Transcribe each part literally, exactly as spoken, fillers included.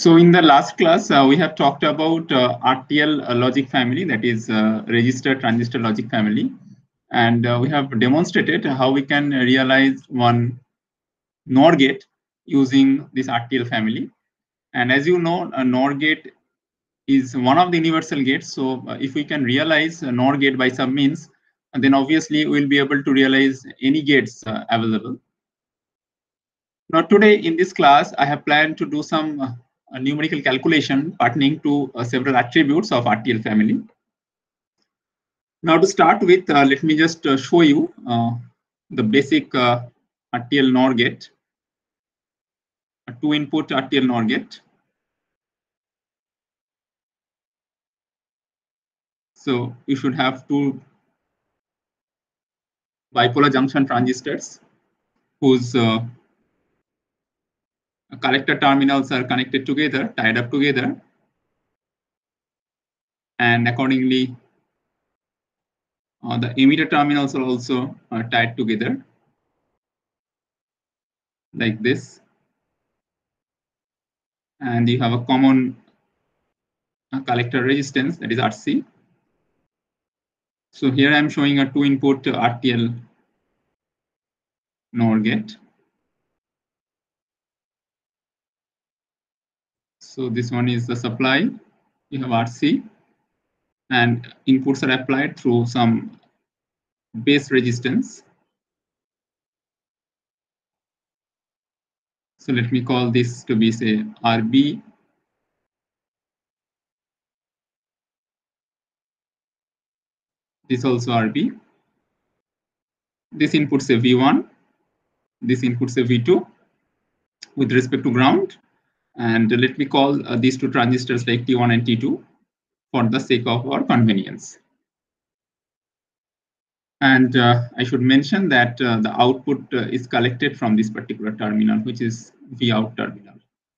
So in the last class, uh, we have talked about uh, R T L uh, logic family, that is uh, register transistor logic family. And uh, we have demonstrated how we can realize one NOR gate using this R T L family. And as you know, a NOR gate is one of the universal gates. So uh, if we can realize a NOR gate by some means, then obviously we'll be able to realize any gates uh, available. Now today in this class, I have planned to do some uh, a numerical calculation pertaining to uh, several attributes of R T L family. Now to start with, uh, let me just uh, show you uh, the basic uh, R T L NOR gate, a two input R T L NOR gate. So you should have two bipolar junction transistors whose uh, collector terminals are connected together, tied up together, and accordingly uh, the emitter terminals are also uh, tied together like this. And you have a common uh, collector resistance, that is R C. So here I'm showing a two input R T L NOR gate. So this one is the supply, you have R C, and inputs are applied through some base resistance. So let me call this to be, say, R B. This also R B. This inputs a V one. This inputs a V two with respect to ground. And let me call uh, these two transistors like T one and T two for the sake of our convenience. And uh, I should mention that uh, the output uh, is collected from this particular terminal, which is V out terminal.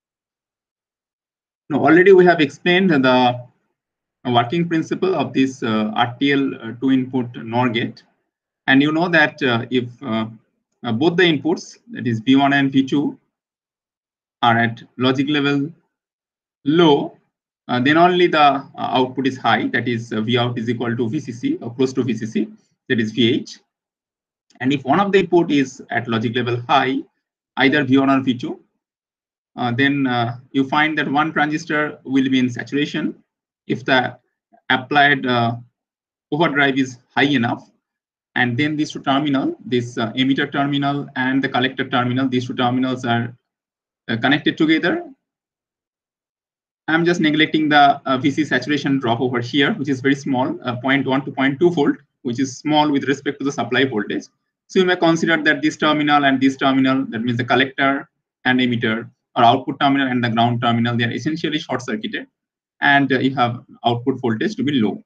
Now, already we have explained the working principle of this uh, R T L uh, two input NOR gate. And you know that uh, if uh, uh, both the inputs, that is V one and V two, are at logic level low, uh, then only the uh, output is high, that is uh, V out is equal to V C C or close to V C C, that is V H. And if one of the input is at logic level high, either V one or V two, uh, then uh, you find that one transistor will be in saturation if the applied uh, overdrive is high enough. And then these two terminals, this uh, emitter terminal and the collector terminal, these two terminals are uh, connected together. I'm just neglecting the uh, V C saturation drop over here, which is very small, uh, zero point one to zero point two volt, which is small with respect to the supply voltage. So you may consider that this terminal and this terminal, that means the collector and emitter, or output terminal and the ground terminal, they are essentially short circuited, and uh, you have output voltage to be low.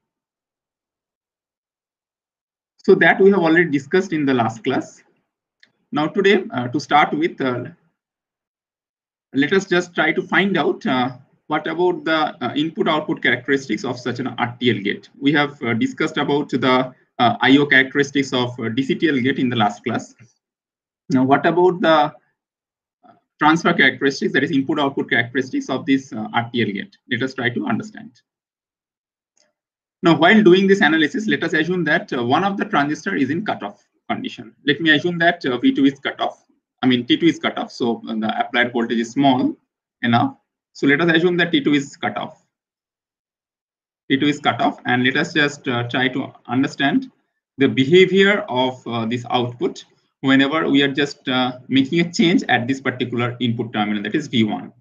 So that we have already discussed in the last class. Now today, uh, to start with, uh, let us just try to find out uh, what about the uh, input-output characteristics of such an R T L gate. We have uh, discussed about the uh, I O characteristics of uh, D C T L gate in the last class. Now, what about the transfer characteristics, that is input-output characteristics of this uh, R T L gate? Let us try to understand. Now, while doing this analysis, let us assume that uh, one of the transistor is in cutoff condition. Let me assume that uh, V two is cut off. I mean, T two is cut off, so uh, the applied voltage is small enough. So let us assume that T two is cut off. T two is cut off, and let us just uh, try to understand the behavior of uh, this output whenever we are just uh, making a change at this particular input terminal, that is V one.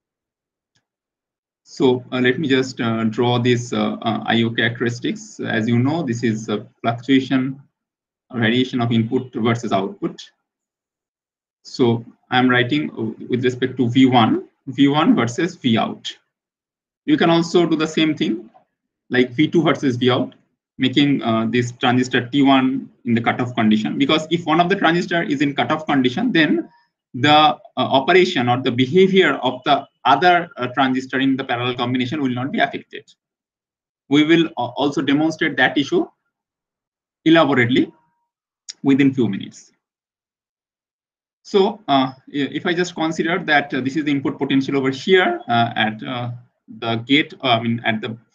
So uh, let me just uh, draw this uh, uh, I O characteristics. As you know, this is a fluctuation or variation of input versus output. So I'm writing with respect to V one, V one versus V out. You can also do the same thing like V two versus V out, making uh, this transistor T one in the cutoff condition. Because if one of the transistor is in cutoff condition, then the uh, operation or the behavior of the other uh, transistor in the parallel combination will not be affected. We will uh, also demonstrate that issue elaborately within few minutes. So uh, if I just consider that uh, this is the input potential over here uh, at uh, the gate, uh, I mean at the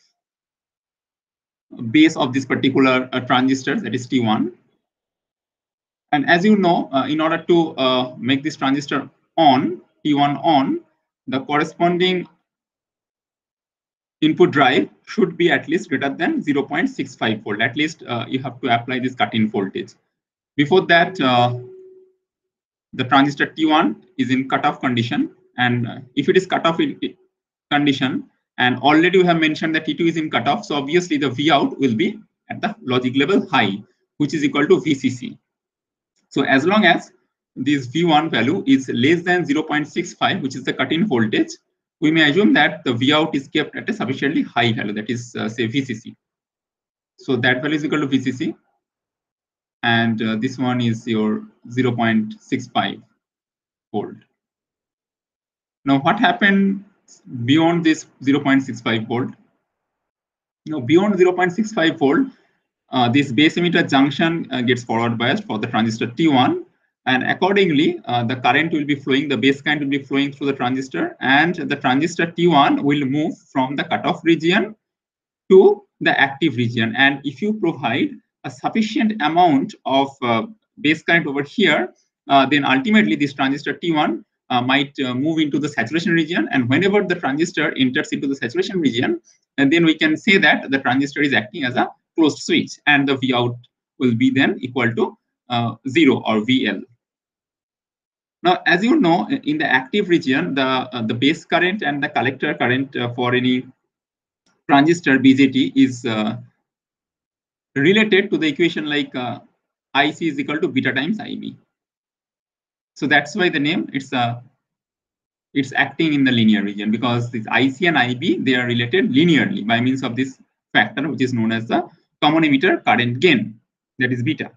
base of this particular uh, transistor, that is T one. And as you know, uh, in order to uh, make this transistor on, T one on, the corresponding input drive should be at least greater than zero point six five volt. At least uh, you have to apply this cut-in voltage. Before that, uh, the transistor T one is in cutoff condition. And uh, if it is cutoff in condition, and already we have mentioned that T two is in cutoff, so obviously the V out will be at the logic level high, which is equal to V C C. So as long as this V one value is less than zero point six five, which is the cut-in voltage, we may assume that the V out is kept at a sufficiently high value, that is uh, say V C C. So that value is equal to V C C. And uh, this one is your zero point six five volt. Now, what happened beyond this zero point six five volt? Now, beyond zero point six five volt, uh, this base emitter junction uh, gets forward biased for the transistor T one. And accordingly, uh, the current will be flowing, the base current will be flowing through the transistor, and the transistor T one will move from the cutoff region to the active region. And if you provide a sufficient amount of uh, base current over here, uh, then ultimately this transistor T one uh, might uh, move into the saturation region. And whenever the transistor enters into the saturation region, and then we can say that the transistor is acting as a closed switch, and the V out will be then equal to uh, zero or V L. Now, as you know, in the active region, the uh, the base current and the collector current uh, for any transistor B J T is uh, related to the equation like uh, I C is equal to beta times I B. So that's why the name, it's uh, it's acting in the linear region, because this I C and I B, they are related linearly by means of this factor, which is known as the common emitter current gain, that is beta.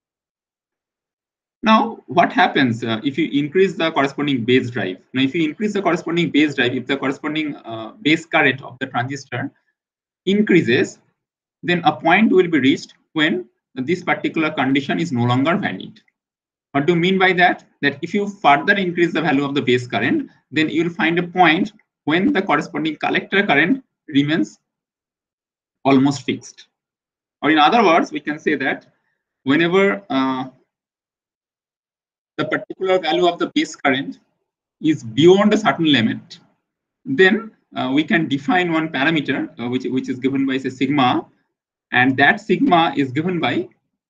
Now, what happens uh, if you increase the corresponding base drive? Now, if you increase the corresponding base drive, if the corresponding uh, base current of the transistor increases, then a point will be reached when this particular condition is no longer valid. What do you mean by that? That if you further increase the value of the base current, then you will find a point when the corresponding collector current remains almost fixed. Or in other words, we can say that whenever uh, the particular value of the base current is beyond a certain limit, then uh, we can define one parameter uh, which, which is given by say sigma, and that sigma is given by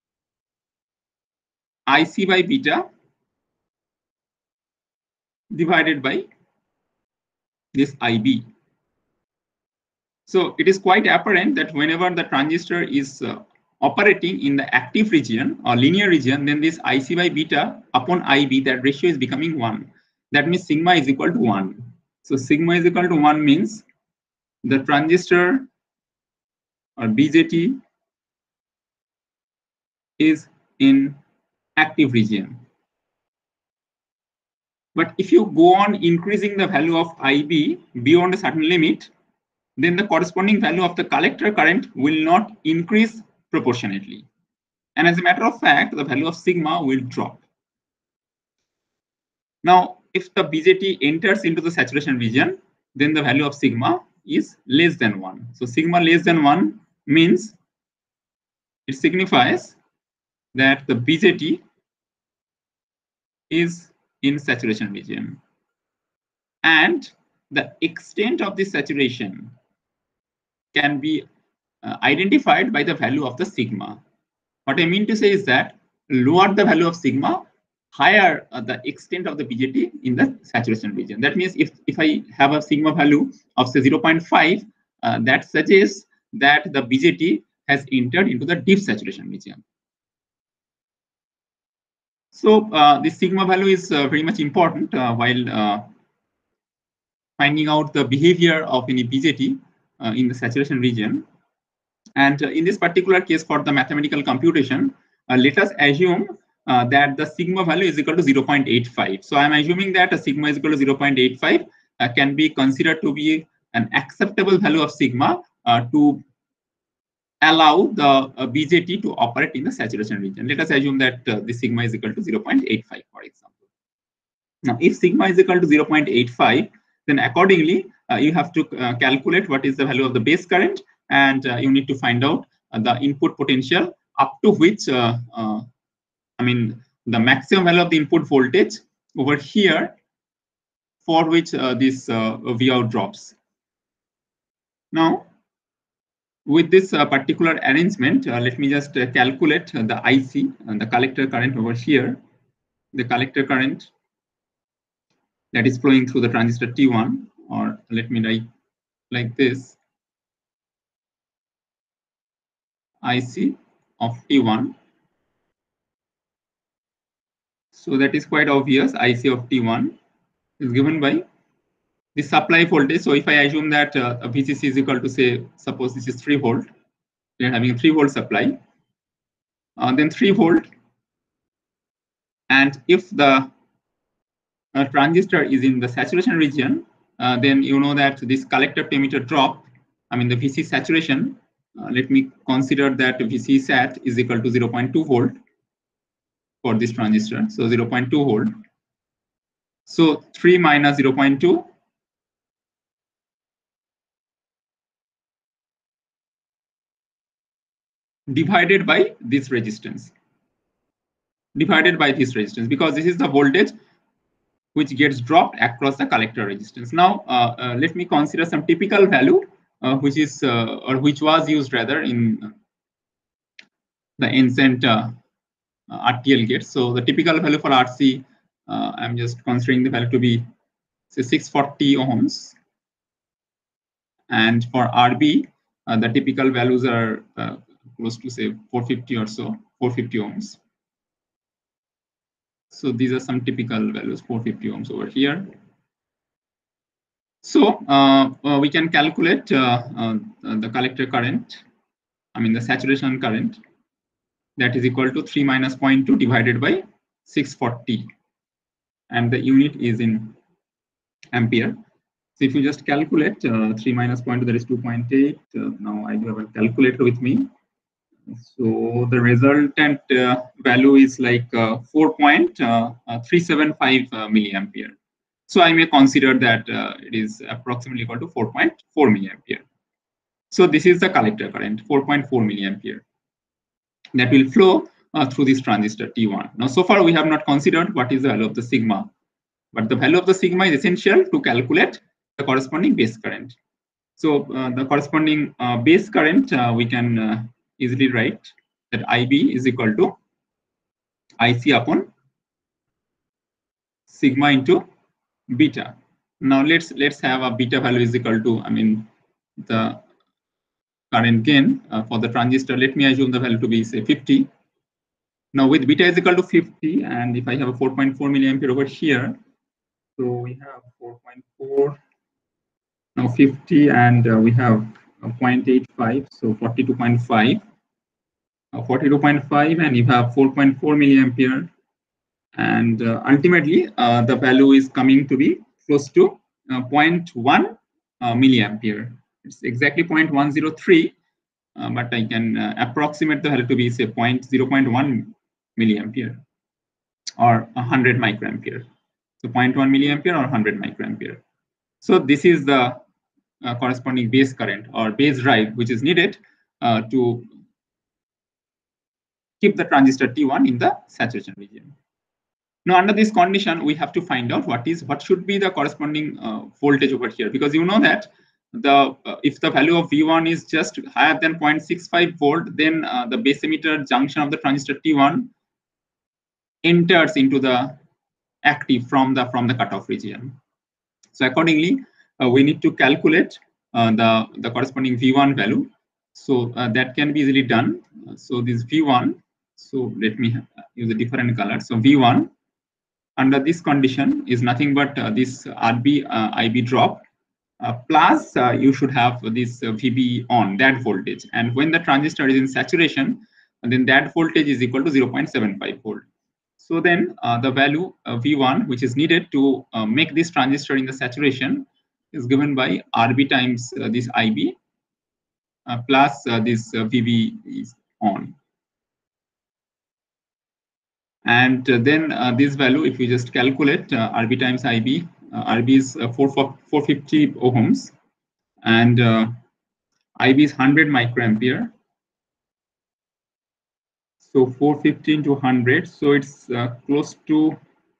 I C by beta divided by this I B. So it is quite apparent that whenever the transistor is uh, operating in the active region or linear region, then this I C by beta upon I B, that ratio is becoming one. That means sigma is equal to one. So sigma is equal to one means the transistor or B J T is in active region. But if you go on increasing the value of I B beyond a certain limit, then the corresponding value of the collector current will not increase proportionately. And as a matter of fact, the value of sigma will drop. Now, if the B J T enters into the saturation region, then the value of sigma is less than one. So sigma less than one means it signifies that the B J T is in saturation region. And the extent of this saturation can be uh, identified by the value of the sigma. What I mean to say is that lower the value of sigma, higher uh, the extent of the B J T in the saturation region. That means if, if I have a sigma value of say zero point five, uh, that suggests that the B J T has entered into the deep saturation region. So uh, this sigma value is uh, very much important uh, while uh, finding out the behavior of any B J T uh, in the saturation region. And uh, in this particular case, for the mathematical computation, uh, let us assume uh, that the sigma value is equal to zero point eight five. So I'm assuming that a sigma is equal to zero point eight five uh, can be considered to be an acceptable value of sigma uh, to allow the uh, B J T to operate in the saturation region. Let us assume that uh, the sigma is equal to zero point eight five, for example. Now, if sigma is equal to zero point eight five, then accordingly, uh, you have to uh, calculate what is the value of the base current, and uh, you need to find out uh, the input potential up to which, uh, uh, I mean, the maximum value of the input voltage over here for which uh, this uh, V out drops. Now, with this uh, particular arrangement, uh, let me just uh, calculate uh, the I C, uh, the collector current over here, the collector current that is flowing through the transistor T one, or let me write like this, I C of T one. So that is quite obvious. I C of T one is given by the supply voltage. So if I assume that uh, a V C C is equal to, say, suppose this is three volt, we are having a three volt supply, uh, then three volt. And if the uh, transistor is in the saturation region, uh, then you know that this collector to emitter drop, I mean the V C saturation, uh, let me consider that V C sat is equal to zero point two volt for this transistor. So zero point two volt. So three minus zero point two, divided by this resistance, divided by this resistance, because this is the voltage which gets dropped across the collector resistance. Now, uh, uh, let me consider some typical value, uh, which is uh, or which was used rather in the ancient uh, R T L gates. So the typical value for R C, uh, I'm just considering the value to be, say, six forty ohms, and for R B, uh, the typical values are uh, close to, say, four fifty or so, four fifty ohms. So these are some typical values, four fifty ohms over here. So uh, uh, we can calculate uh, uh, the collector current, I mean the saturation current, that is equal to three minus zero point two divided by six forty, and the unit is in ampere. So if you just calculate uh, three minus zero point two, that is two point eight. Uh, now I do have a calculator with me. So the resultant uh, value is like uh, four point three seven five uh, milliampere. So I may consider that uh, it is approximately equal to four point four milliampere. So this is the collector current, four point four milliampere, that will flow uh, through this transistor T one. Now, so far we have not considered what is the value of the sigma, but the value of the sigma is essential to calculate the corresponding base current. So uh, the corresponding uh, base current, uh, we can uh, easily write that I B is equal to I C upon sigma into beta. Now let's let's have a beta value is equal to, I mean, the current gain uh, for the transistor. Let me assume the value to be, say, fifty. Now with beta is equal to fifty, and if I have a four point four milliampere over here, so we have four point four, now fifty, and uh, we have a zero point eight five, so forty-two point five. Uh, forty-two point five, and you have four point four milliampere, and uh, ultimately uh, the value is coming to be close to uh, zero point one uh, milliampere. It's exactly zero point one zero three, uh, but I can uh, approximate the value to be, say, zero point one milliampere or one hundred microampere. So zero point one milliampere or one hundred microampere. So this is the uh, corresponding base current or base drive which is needed uh, to keep the transistor T one in the saturation region. Now, under this condition, we have to find out what is what should be the corresponding uh, voltage over here, because you know that the uh, if the value of V one is just higher than zero point six five volt, then uh, the base emitter junction of the transistor T one enters into the active from the from the cutoff region. So accordingly, uh, we need to calculate uh, the the corresponding V one value. So uh, that can be easily done. Uh, so this V one. So let me use a different color. So V one under this condition is nothing but uh, this R B uh, I B drop uh, plus uh, you should have this uh, V B on, that voltage, and when the transistor is in saturation, then that voltage is equal to zero point seven five volt. So then uh, the value uh, V one which is needed to uh, make this transistor in the saturation is given by R B times uh, this I B uh, plus uh, this uh, V B is on. And uh, then uh, this value, if you just calculate uh, R B times I B, uh, R B is uh, four hundred fifty ohms, and uh, I B is one hundred microampere. So four hundred fifteen to one hundred, so it's uh, close to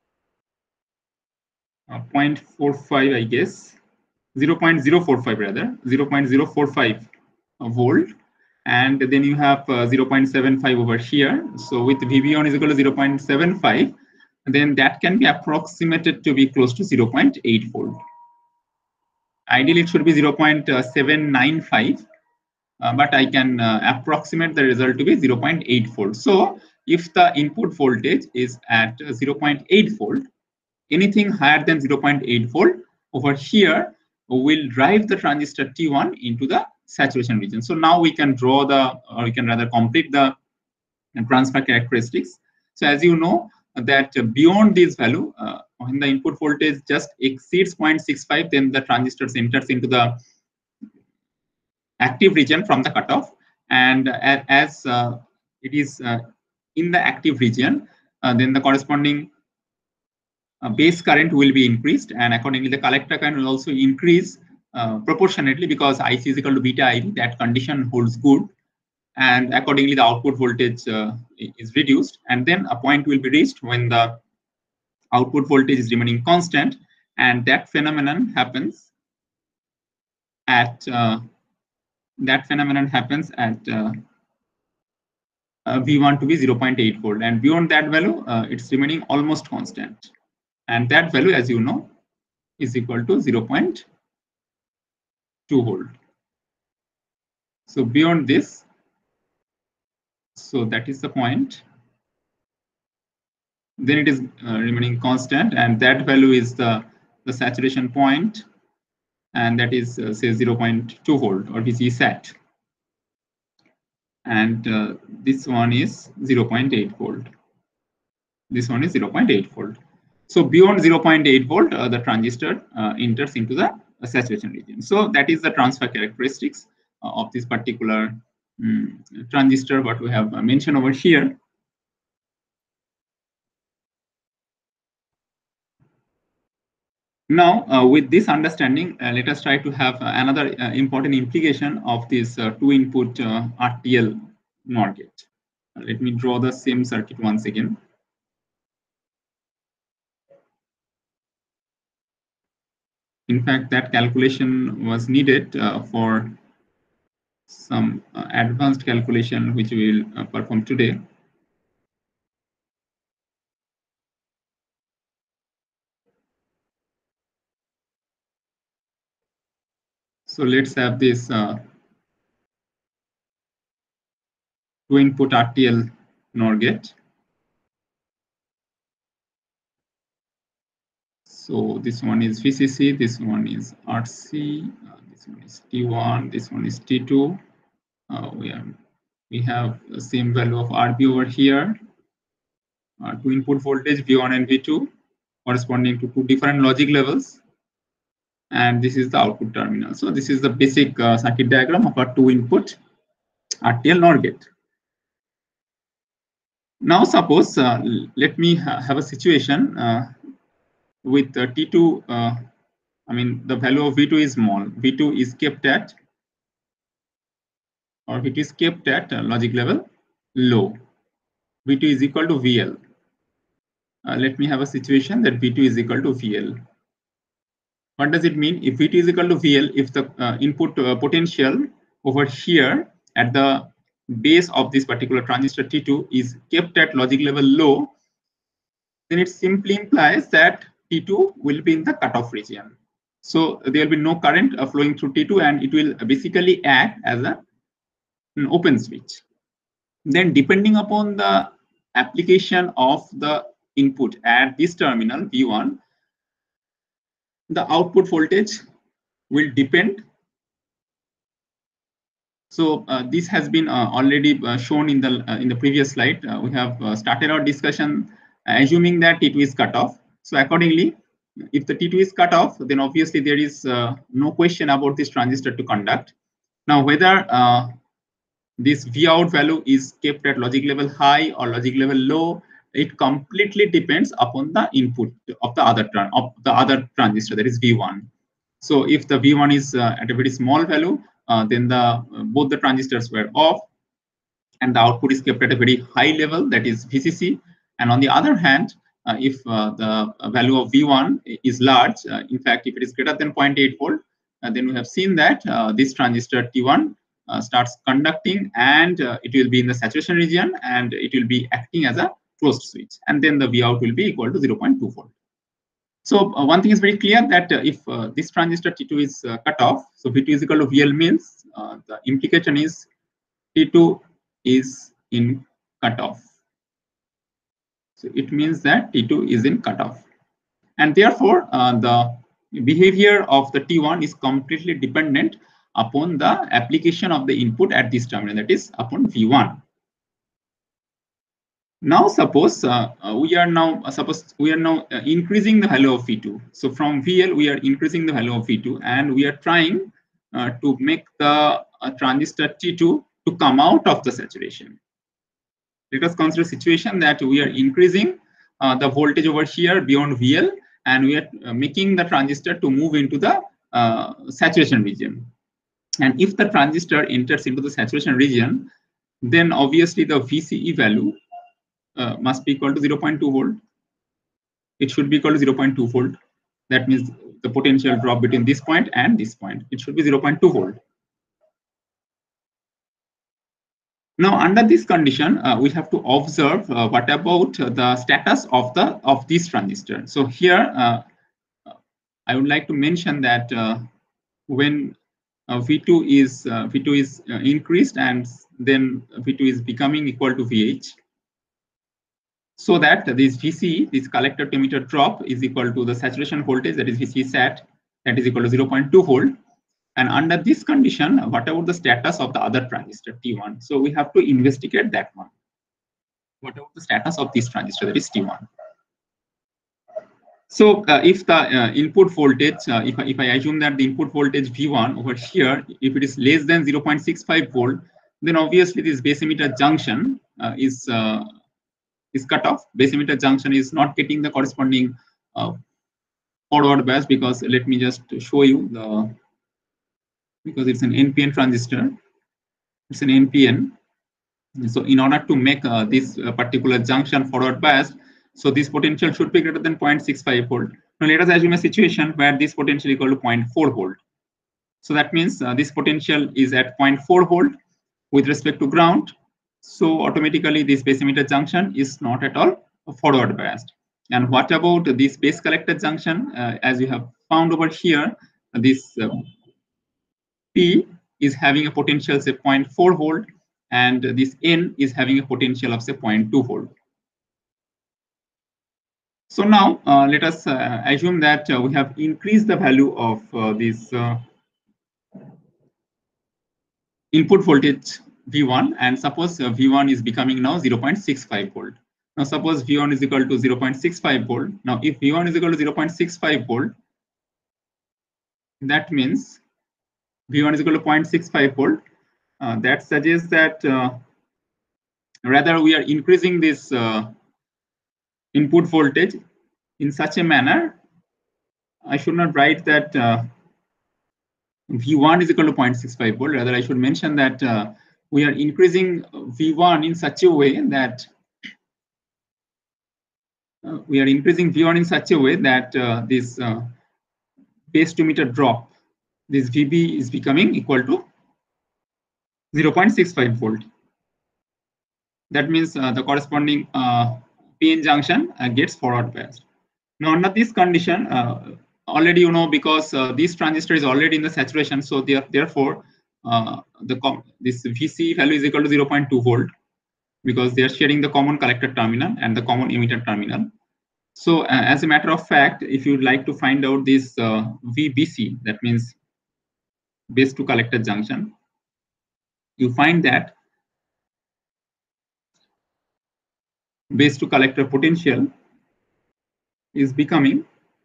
uh, zero point four five, I guess, zero point zero four five rather, zero point zero four five volt. And then you have uh, zero point seven five over here. So with V B one is equal to zero point seven five, then that can be approximated to be close to zero point eight volt. Ideally, it should be zero point seven nine five, uh, but I can uh, approximate the result to be zero point eight volt. So if the input voltage is at zero point eight volt, anything higher than zero point eight volt over here will drive the transistor T one into the saturation region. So now we can draw the, or we can rather complete the transfer characteristics. So as you know that beyond this value, uh, when the input voltage just exceeds zero point six five, then the transistor enters into the active region from the cutoff. And as uh, it is uh, in the active region, uh, then the corresponding uh, base current will be increased, and accordingly the collector current will also increase uh, proportionately, because I C is equal to beta I B. That condition holds good, and accordingly the output voltage uh, is reduced, and then a point will be reached when the output voltage is remaining constant, and that phenomenon happens at uh, that phenomenon happens at uh, uh, V one to be zero point eight volt, and beyond that value uh, it's remaining almost constant, and that value, as you know, is equal to zero point two volt. So beyond this, so that is the point, then it is uh, remaining constant, and that value is the the saturation point, and that is uh, say zero point two volt, or V C sat, and uh, this one is zero point eight volt. This one is zero point eight volt. So beyond zero point eight volt, uh, the transistor uh, enters into the uh, saturation region. So that is the transfer characteristics uh, of this particular um, transistor, what we have uh, mentioned over here. Now, uh, with this understanding, uh, let us try to have uh, another uh, important implication of this uh, two-input uh, R T L NOR gate. Uh, let me draw the same circuit once again. In fact, that calculation was needed uh, for some uh, advanced calculation which we will uh, perform today. So let's have this uh, two-input R T L NOR gate. So this one is V C C, this one is R C, uh, this one is T one, this one is T two. Uh, we have we have the same value of R B over here. Uh, two input voltage V one and V two corresponding to two different logic levels, and this is the output terminal. So this is the basic uh, circuit diagram of a two-input R T L NOR gate. Now suppose uh, let me ha have a situation uh, with uh, T two. Uh, I mean the value of V two is small. V two is kept at, or it is kept at uh, logic level low. V two is equal to V L. Uh, let me have a situation that V two is equal to V L. What does it mean? If V two is equal to V L, if the uh, input uh, potential over here at the base of this particular transistor T two is kept at logic level low, then it simply implies that T two will be in the cutoff region. So there will be no current uh, flowing through T two, and it will basically act as a, an open switch. Then depending upon the application of the input at this terminal V one, the output voltage will depend. So uh, this has been uh, already uh, shown in the uh, in the previous slide. Uh, we have uh, started our discussion uh, assuming that T two is cut off. So accordingly, if the T two is cut off, then obviously there is uh, no question about this transistor to conduct. Now whether uh, this V out value is kept at logic level high or logic level low, it completely depends upon the input of the other tran of the other transistor, that is V one. So if the V one is uh, at a very small value, uh, then the uh, both the transistors were off, and the output is kept at a very high level, that is V C C. And on the other hand, uh, if uh, the value of V one is large, uh, in fact, if it is greater than zero point eight volt, uh, then we have seen that uh, this transistor T one uh, starts conducting, and uh, it will be in the saturation region, and it will be acting as a closed switch, and then the V out will be equal to zero point two volt. So uh, one thing is very clear, that uh, if uh, this transistor T two is uh, cut off, so V two is equal to V L means uh, the implication is T two is in cutoff. So it means that T two is in cutoff. And therefore, uh, the behavior of the T one is completely dependent upon the application of the input at this terminal, that is upon V one. Now suppose uh, we are now uh, suppose we are now uh, increasing the value of V two. So from V L we are increasing the value of V two, and we are trying uh, to make the uh, transistor T two to come out of the saturation. Let us consider a situation that we are increasing uh, the voltage over here beyond V L, and we are uh, making the transistor to move into the uh, saturation region. And if the transistor enters into the saturation region, then obviously the V C E value uh, must be equal to zero point two volt. It should be equal to zero point two volt. That means the potential drop between this point and this point, it should be zero point two volt. Now, under this condition, uh, we have to observe uh, what about uh, the status of the of this transistor. So here, uh, I would like to mention that uh, when uh, V two is uh, V two is uh, increased, and then V two is becoming equal to V H, so that this V C, this collector to emitter drop, is equal to the saturation voltage, that is V C sat, that is equal to zero point two volt. And under this condition, what about the status of the other transistor T one? So we have to investigate that one. What about the status of this transistor, that is T one? So uh, if the uh, input voltage, uh, if, I, if I assume that the input voltage V one over here, if it is less than zero point six five volt, then obviously this base emitter junction uh, is uh, is cut off. Base emitter junction is not getting the corresponding uh, forward bias, because let me just show you the, because it's an N P N transistor, it's an N P N. So in order to make uh, this uh, particular junction forward biased, so this potential should be greater than zero point six five volt. Now let us assume a situation where this potential is equal to zero point four volt. So that means uh, this potential is at zero point four volt with respect to ground. So automatically this base emitter junction is not at all forward biased. And what about this base collector junction? Uh, as you have found over here, this uh, P is having a potential say zero point four volt, and this N is having a potential of say zero point two volt. So now uh, let us uh, assume that uh, we have increased the value of uh, this uh, input voltage V one, and suppose uh, V one is becoming now zero point six five volt. Now suppose V one is equal to zero point six five volt. Now if V one is equal to zero point six five volt, that means V one is equal to zero point six five volt. Uh, that suggests that uh, rather we are increasing this uh, input voltage in such a manner. I should not write that uh, V one is equal to zero point six five volt. Rather, I should mention that uh, we are increasing V one in such a way that uh, we are increasing V one in such a way that uh, this uh, base to emitter drop, this V B is becoming equal to zero point six five volt. That means uh, the corresponding uh, P N junction uh, gets forward biased. Now under this condition, uh, already you know, because uh, this transistor is already in the saturation, so there, therefore uh, the com this V C value is equal to zero point two volt, because they are sharing the common collector terminal and the common emitter terminal. So uh, as a matter of fact, if you would like to find out this uh, V B C, that means base to collector junction, you find that base to collector potential is becoming,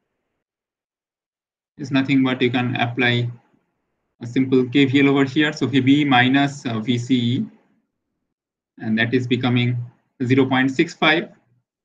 is nothing but you can apply a simple K V L over here. So V B minus uh, V C E, and that is becoming zero point six five.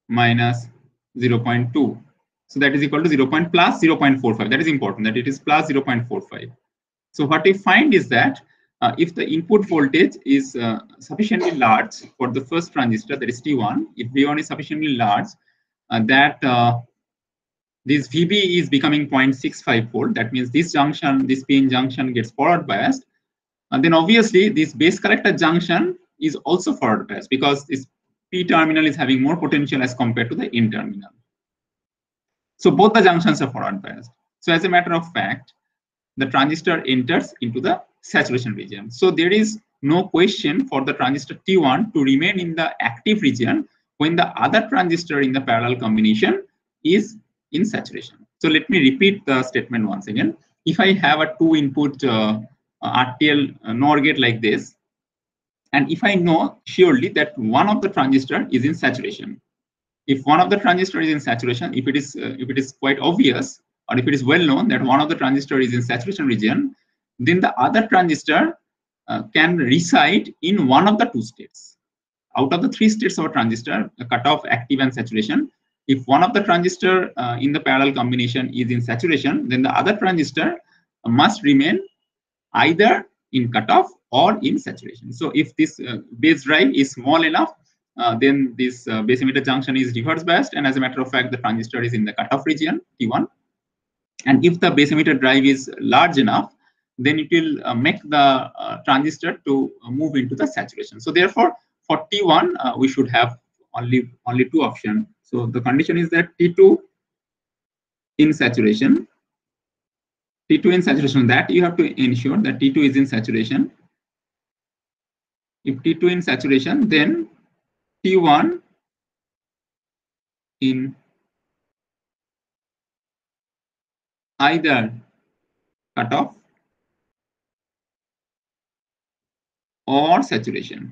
minus zero point two. So that is equal to zero point plus zero point four five. That is important, that it is plus zero point four five. So what we find is that uh, if the input voltage is uh, sufficiently large for the first transistor, that is T one, if V one is sufficiently large, uh, that uh, this V B is becoming zero point six five volt. That means this junction, this P N junction gets forward biased. And then obviously this base collector junction is also forward biased because this P terminal is having more potential as compared to the N terminal. So both the junctions are forward biased. So as a matter of fact, the transistor enters into the saturation region. So there is no question for the transistor T one to remain in the active region when the other transistor in the parallel combination is in saturation. So let me repeat the statement once again. If I have a two input uh, R T L uh, NOR gate like this, and if I know surely that one of the transistor is in saturation, if one of the transistor is in saturation, if it is uh, if it is quite obvious, or if it is well known that one of the transistor is in saturation region, then the other transistor uh, can reside in one of the two states. Out of the three states of a transistor, the cutoff, active, and saturation, if one of the transistor uh, in the parallel combination is in saturation, then the other transistor must remain either in cutoff or in saturation. So if this uh, base drive is small enough, uh, then this uh, base emitter junction is reverse biased, and as a matter of fact, the transistor is in the cutoff region T one. And if the base emitter drive is large enough, then it will uh, make the uh, transistor to move into the saturation. So therefore, for T one, uh, we should have only only two options. So the condition is that T two in saturation, T two in saturation, that you have to ensure that T two is in saturation. If T two in saturation, then T one in either cutoff or saturation.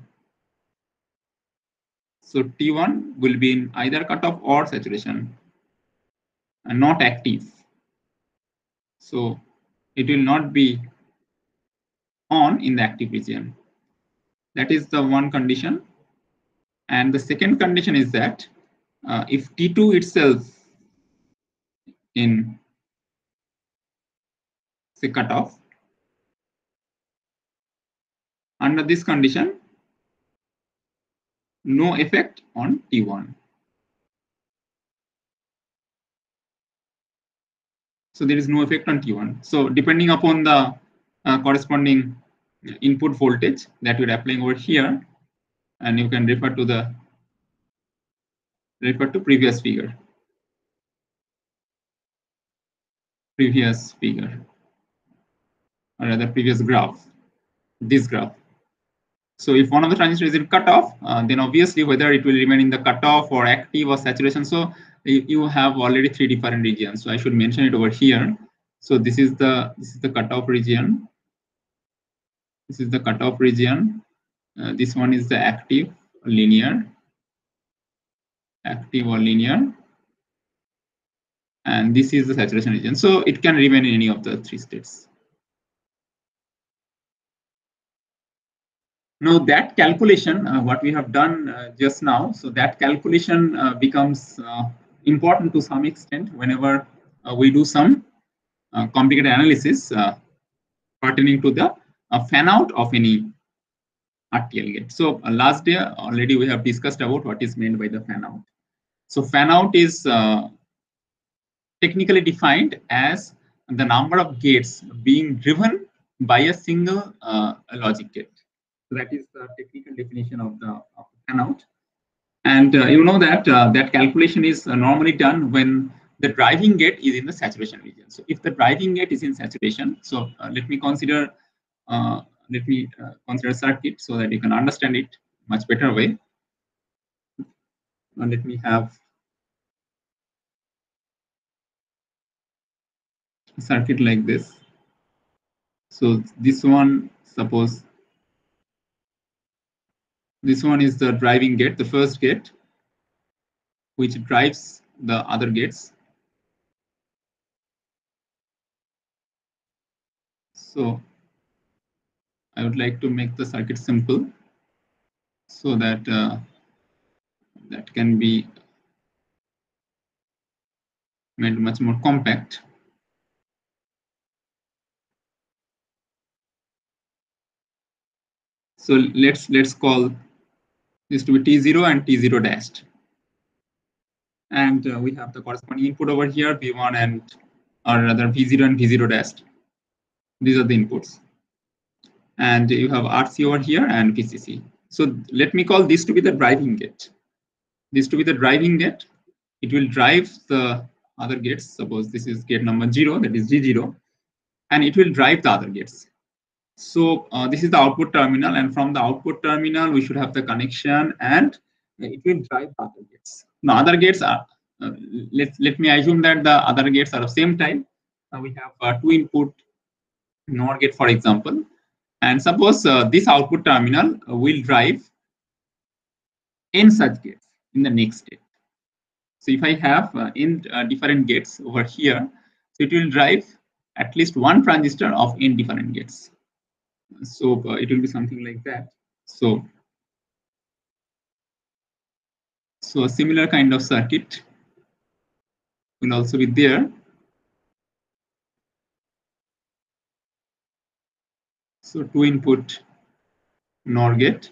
So T one will be in either cutoff or saturation and not active. So it will not be on in the active region. That is the one condition. And the second condition is that uh, if T two itself in say cutoff, under this condition, no effect on T one. So there is no effect on T one. So depending upon the uh, corresponding input voltage that we're applying over here, and you can refer to the refer to previous figure, previous figure, or rather previous graph, this graph. So if one of the transistors is in cutoff, uh, then obviously whether it will remain in the cutoff or active or saturation. So you, you have already three different regions. So I should mention it over here. So this is the this is the cutoff region. This is the cutoff region. Uh, this one is the active linear, active or linear, and this is the saturation region. So it can remain in any of the three states. Now that calculation, uh, what we have done uh, just now, so that calculation uh, becomes uh, important to some extent whenever uh, we do some uh, complicated analysis uh, pertaining to the uh, fan out of any R T L gate. So uh, last day already we have discussed about what is meant by the fan out. So fan out is uh, technically defined as the number of gates being driven by a single uh, logic gate. So that is the technical definition of the, of the fan out. And uh, you know that uh, that calculation is uh, normally done when the driving gate is in the saturation region. So if the driving gate is in saturation, so uh, let me consider uh, let me uh, consider a circuit so that you can understand it much better way. And let me have a circuit like this. So this one, suppose this one is the driving gate, the first gate, which drives the other gates. So I would like to make the circuit simple so that uh, that can be made much more compact. So let's let's call this to be T zero and T zero dashed. And uh, we have the corresponding input over here, V one and, or rather V zero and V zero dashed. These are the inputs. And you have R C over here and V C C. So let me call this to be the driving gate. This to be the driving gate. It will drive the other gates. Suppose this is gate number zero, that is G zero, and it will drive the other gates. So uh, this is the output terminal, and from the output terminal, we should have the connection, and it will drive the other gates. Now, other gates are, uh, let, let me assume that the other gates are of same type. Uh, we have uh, two input NOR gate, for example, and suppose uh, this output terminal will drive n such gates in the next step. So if I have uh, n uh, different gates over here, so it will drive at least one transistor of n different gates. So uh, it will be something like that. So, so a similar kind of circuit will also be there. So two input NOR gate.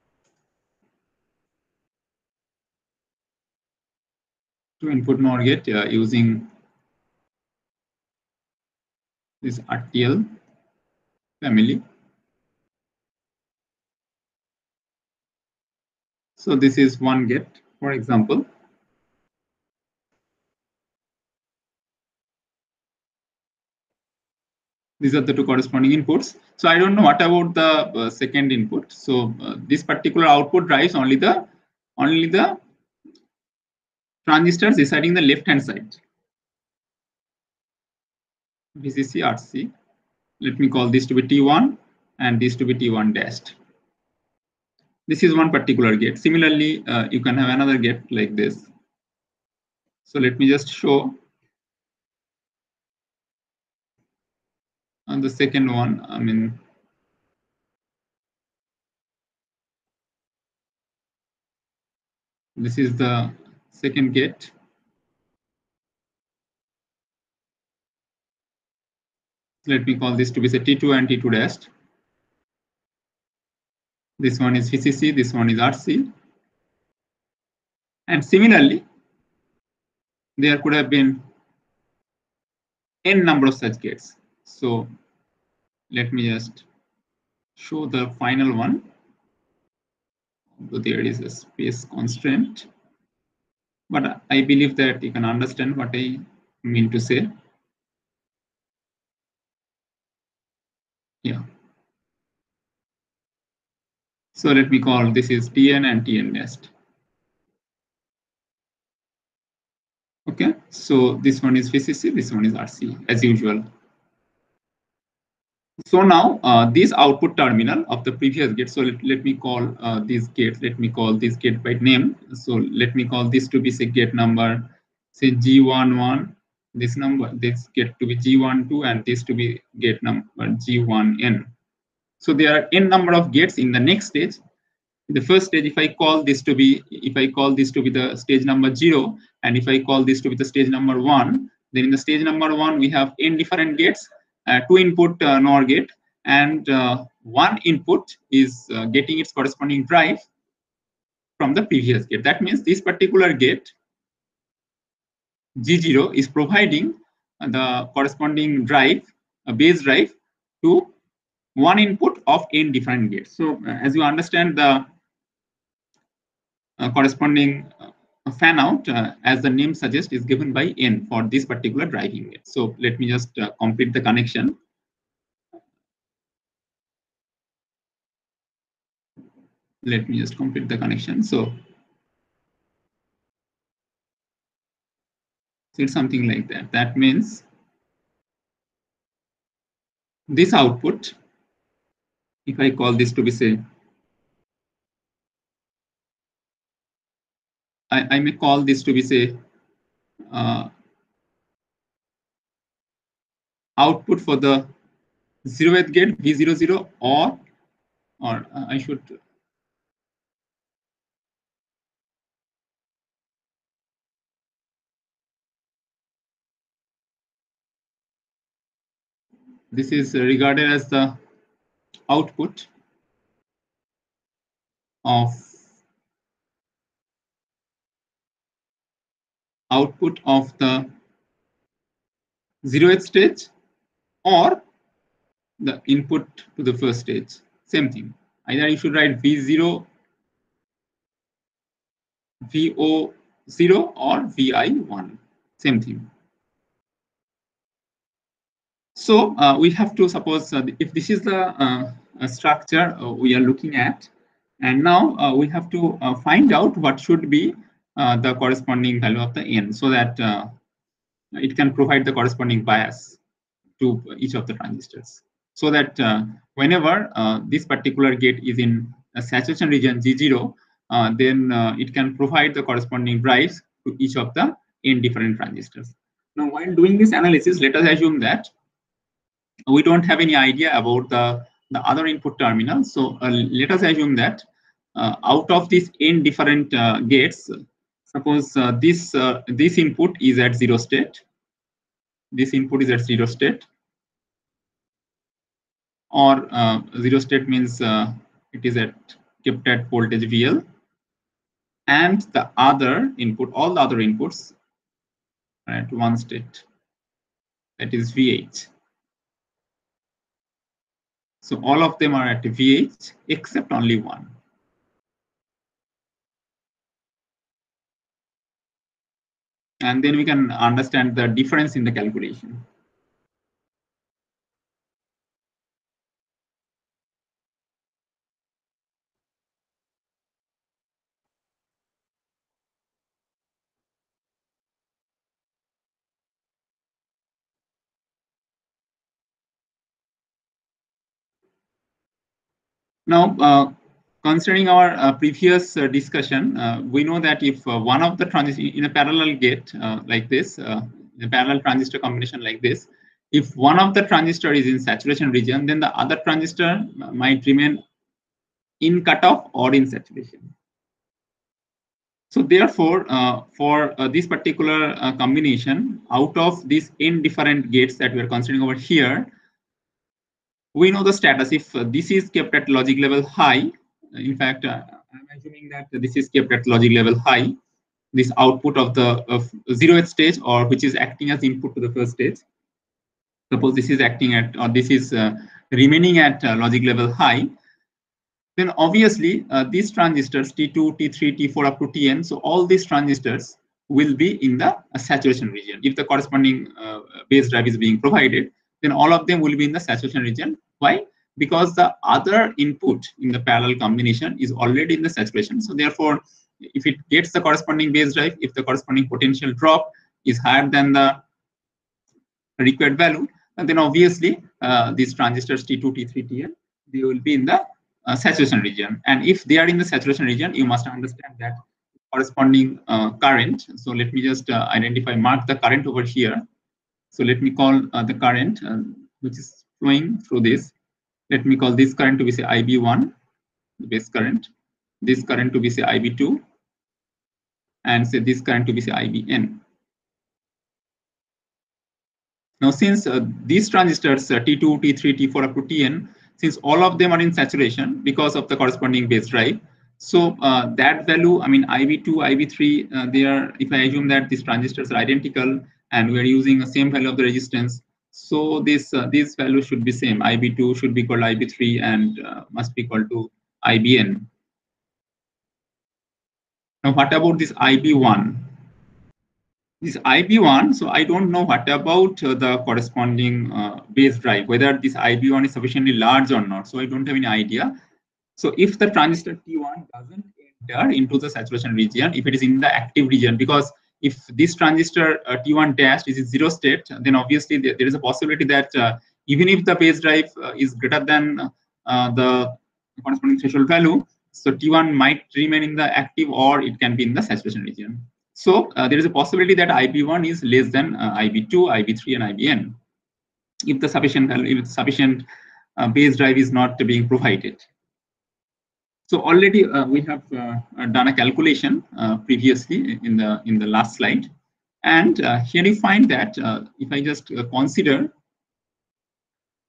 Two input NOR gate uh, using this R T L family. So this is one gate, for example. These are the two corresponding inputs. So I don't know what about the uh, second input. So uh, this particular output drives only the only the transistors residing the left hand side. V C C, R C. Let me call this to be T one and this to be T one dashed. This is one particular gate. Similarly, uh, you can have another gate like this. So let me just show on the second one. I mean, this is the second gate. Let me call this to be say T two and T two dashed. This one is V C C, this one is R C. And similarly, there could have been n number of such gates. So let me just show the final one. So there is a space constraint. But I believe that you can understand what I mean to say. Yeah. So let me call this is T N and T N dashed. Okay, so this one is V C C, this one is R C as usual. So now uh, this output terminal of the previous gate. So let, let me call uh, this gate. Let me call this gate by name. So let me call this to be say gate number say G one one. This number this gate to be G one two and this to be gate number G one N. So there are n number of gates in the next stage. In the first stage, if I call this to be if I call this to be the stage number zero, and if I call this to be the stage number one, then in the stage number one we have n different gates, uh, two input uh, NOR gate, and uh, one input is uh, getting its corresponding drive from the previous gate. That means this particular gate G zero is providing the corresponding drive, a base drive, to one input of n different gates. So uh, as you understand, the Uh, corresponding uh, fan out, uh, as the name suggests, is given by n for this particular driving gate. So let me just uh, complete the connection. Let me just complete the connection. So, so it's something like that. That means this output, if I call this to be say, I, I may call this to be say uh, output for the zeroth gate V zero zero, or or uh, I should this is regarded as the output of output of the zeroth stage or the input to the first stage. Same thing. Either you should write V zero, V O zero or V I one. Same thing. So uh, we have to suppose uh, if this is the uh, structure uh, we are looking at, and now uh, we have to uh, find out what should be uh, the corresponding value of the n, so that uh, it can provide the corresponding bias to each of the transistors, so that uh, whenever uh, this particular gate is in a saturation region G zero, uh, then uh, it can provide the corresponding drives to each of the n different transistors. Now, while doing this analysis, let us assume that we don't have any idea about the, the other input terminal. So uh, let us assume that uh, out of these n different uh, gates, suppose uh, this uh, this input is at zero state, this input is at zero state, or uh, zero state means uh, it is at kept at voltage V L, and the other input, all the other inputs are at one state, that is V H. So all of them are at V H except only one. And then we can understand the difference in the calculation. Now, uh, concerning our uh, previous uh, discussion, uh, we know that if uh, one of the transistors in a parallel gate uh, like this, uh, in a parallel transistor combination like this, if one of the transistor is in saturation region, then the other transistor might remain in cutoff or in saturation. So therefore, uh, for uh, this particular uh, combination, out of these n different gates that we are considering over here, we know the status. If uh, this is kept at logic level high, in fact, uh, I'm assuming that this is kept at logic level high, this output of the of zeroth stage, or which is acting as input to the first stage. Suppose this is acting at, or this is uh, remaining at uh, logic level high, then obviously uh, these transistors T two, T three, T four up to T N, so all these transistors will be in the uh, saturation region. If the corresponding uh, base drive is being provided, then all of them will be in the saturation region. Why? Because the other input in the parallel combination is already in the saturation. So therefore, if it gets the corresponding base drive, if the corresponding potential drop is higher than the required value, and then obviously uh, these transistors T two, T three, T N, they will be in the uh, saturation region. And if they are in the saturation region, you must understand that corresponding uh, current. So let me just uh, identify, mark the current over here. So let me call uh, the current uh, which is flowing through this. Let me call this current to be say I B one, the base current. This current to be say I B two, and say this current to be say I B N. Now, since uh, these transistors uh, T two, T three, T four up to T N, since all of them are in saturation because of the corresponding base drive, so uh, that value, I mean I B two, I B three, uh, they are, if I assume that these transistors are identical and we are using the same value of the resistance, so this uh, this value should be same. I B two should be equal to I B three and uh, must be equal to I B N. Now, what about this I B one? This I B one, so I don't know what about uh, the corresponding uh, base drive, whether this I B one is sufficiently large or not. So I don't have any idea. So if the transistor T one doesn't enter into the saturation region, if it is in the active region, because if this transistor uh, T one dash is in zero state, then obviously there, there is a possibility that uh, even if the base drive uh, is greater than uh, the corresponding threshold value, so T one might remain in the active or it can be in the saturation region. So uh, there is a possibility that I B one is less than uh, I B two, I B three, and I B N if the sufficient value, if sufficient uh, base drive is not being provided. So already uh, we have uh, done a calculation uh, previously in the in the last slide, and uh, here you find that uh, if I just uh, consider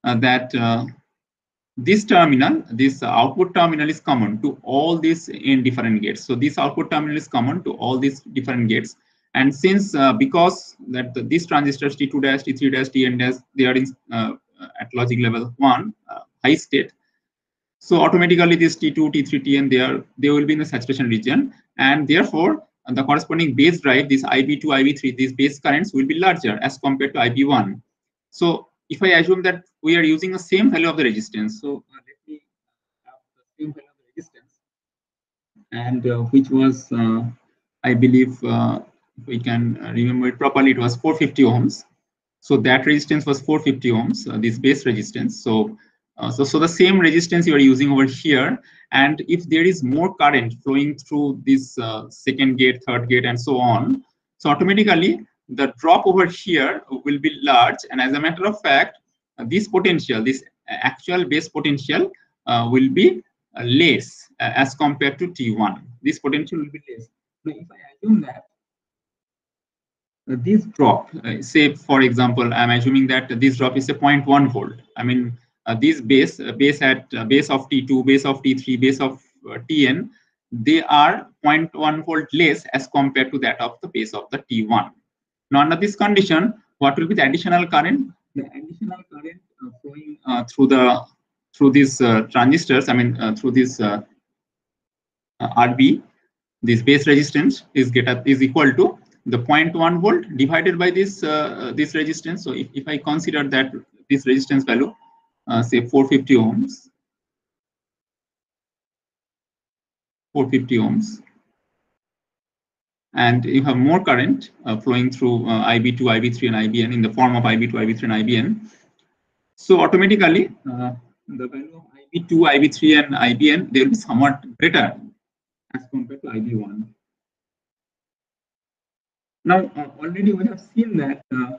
uh, that uh, this terminal, this output terminal is common to all these n different gates. So this output terminal is common to all these different gates. And since uh, because that the, these transistors T two dash, T three dash, T N dash, they are in uh, at logic level one, uh, high state. So automatically this T two, T three, T N, they are they will be in the saturation region, and therefore uh, the corresponding base drive, this I B two, I B three, these base currents will be larger as compared to I B one. So if I assume that we are using the same value of the resistance, so uh, let me have the same value of the resistance, and uh, which was, uh, I believe, uh, if we can remember it properly, it was four hundred fifty ohms. So that resistance was four hundred fifty ohms, uh, this base resistance. So, uh, so, so the same resistance you are using over here, and if there is more current flowing through this uh, second gate, third gate, and so on, so automatically the drop over here will be large. And as a matter of fact, uh, this potential, this actual base potential, uh, will be uh, less uh, as compared to T one. This potential will be less. Now, if I assume that Uh, this drop, uh, say for example, I'm assuming that this drop is a zero point one volt. I mean, uh, this base, uh, base at uh, base of T two, base of T three, base of uh, T N, they are zero point one volt less as compared to that of the base of the T one. Now, under this condition, what will be the additional current? The additional current uh, flowing uh, through the through these uh, transistors, I mean, uh, through this uh, uh, R B, this base resistance is get up, is equal to the zero point one volt divided by this uh, this resistance. So if, if I consider that this resistance value, uh, say four hundred fifty ohms, four hundred fifty ohms, and you have more current uh, flowing through uh, I B two, I B three, and I B N in the form of I B two, I B three, and I B N. So automatically, uh, the value of I B two, I B three, and I B N, they will be somewhat greater as compared to I B one. Now, uh, already we have seen that uh,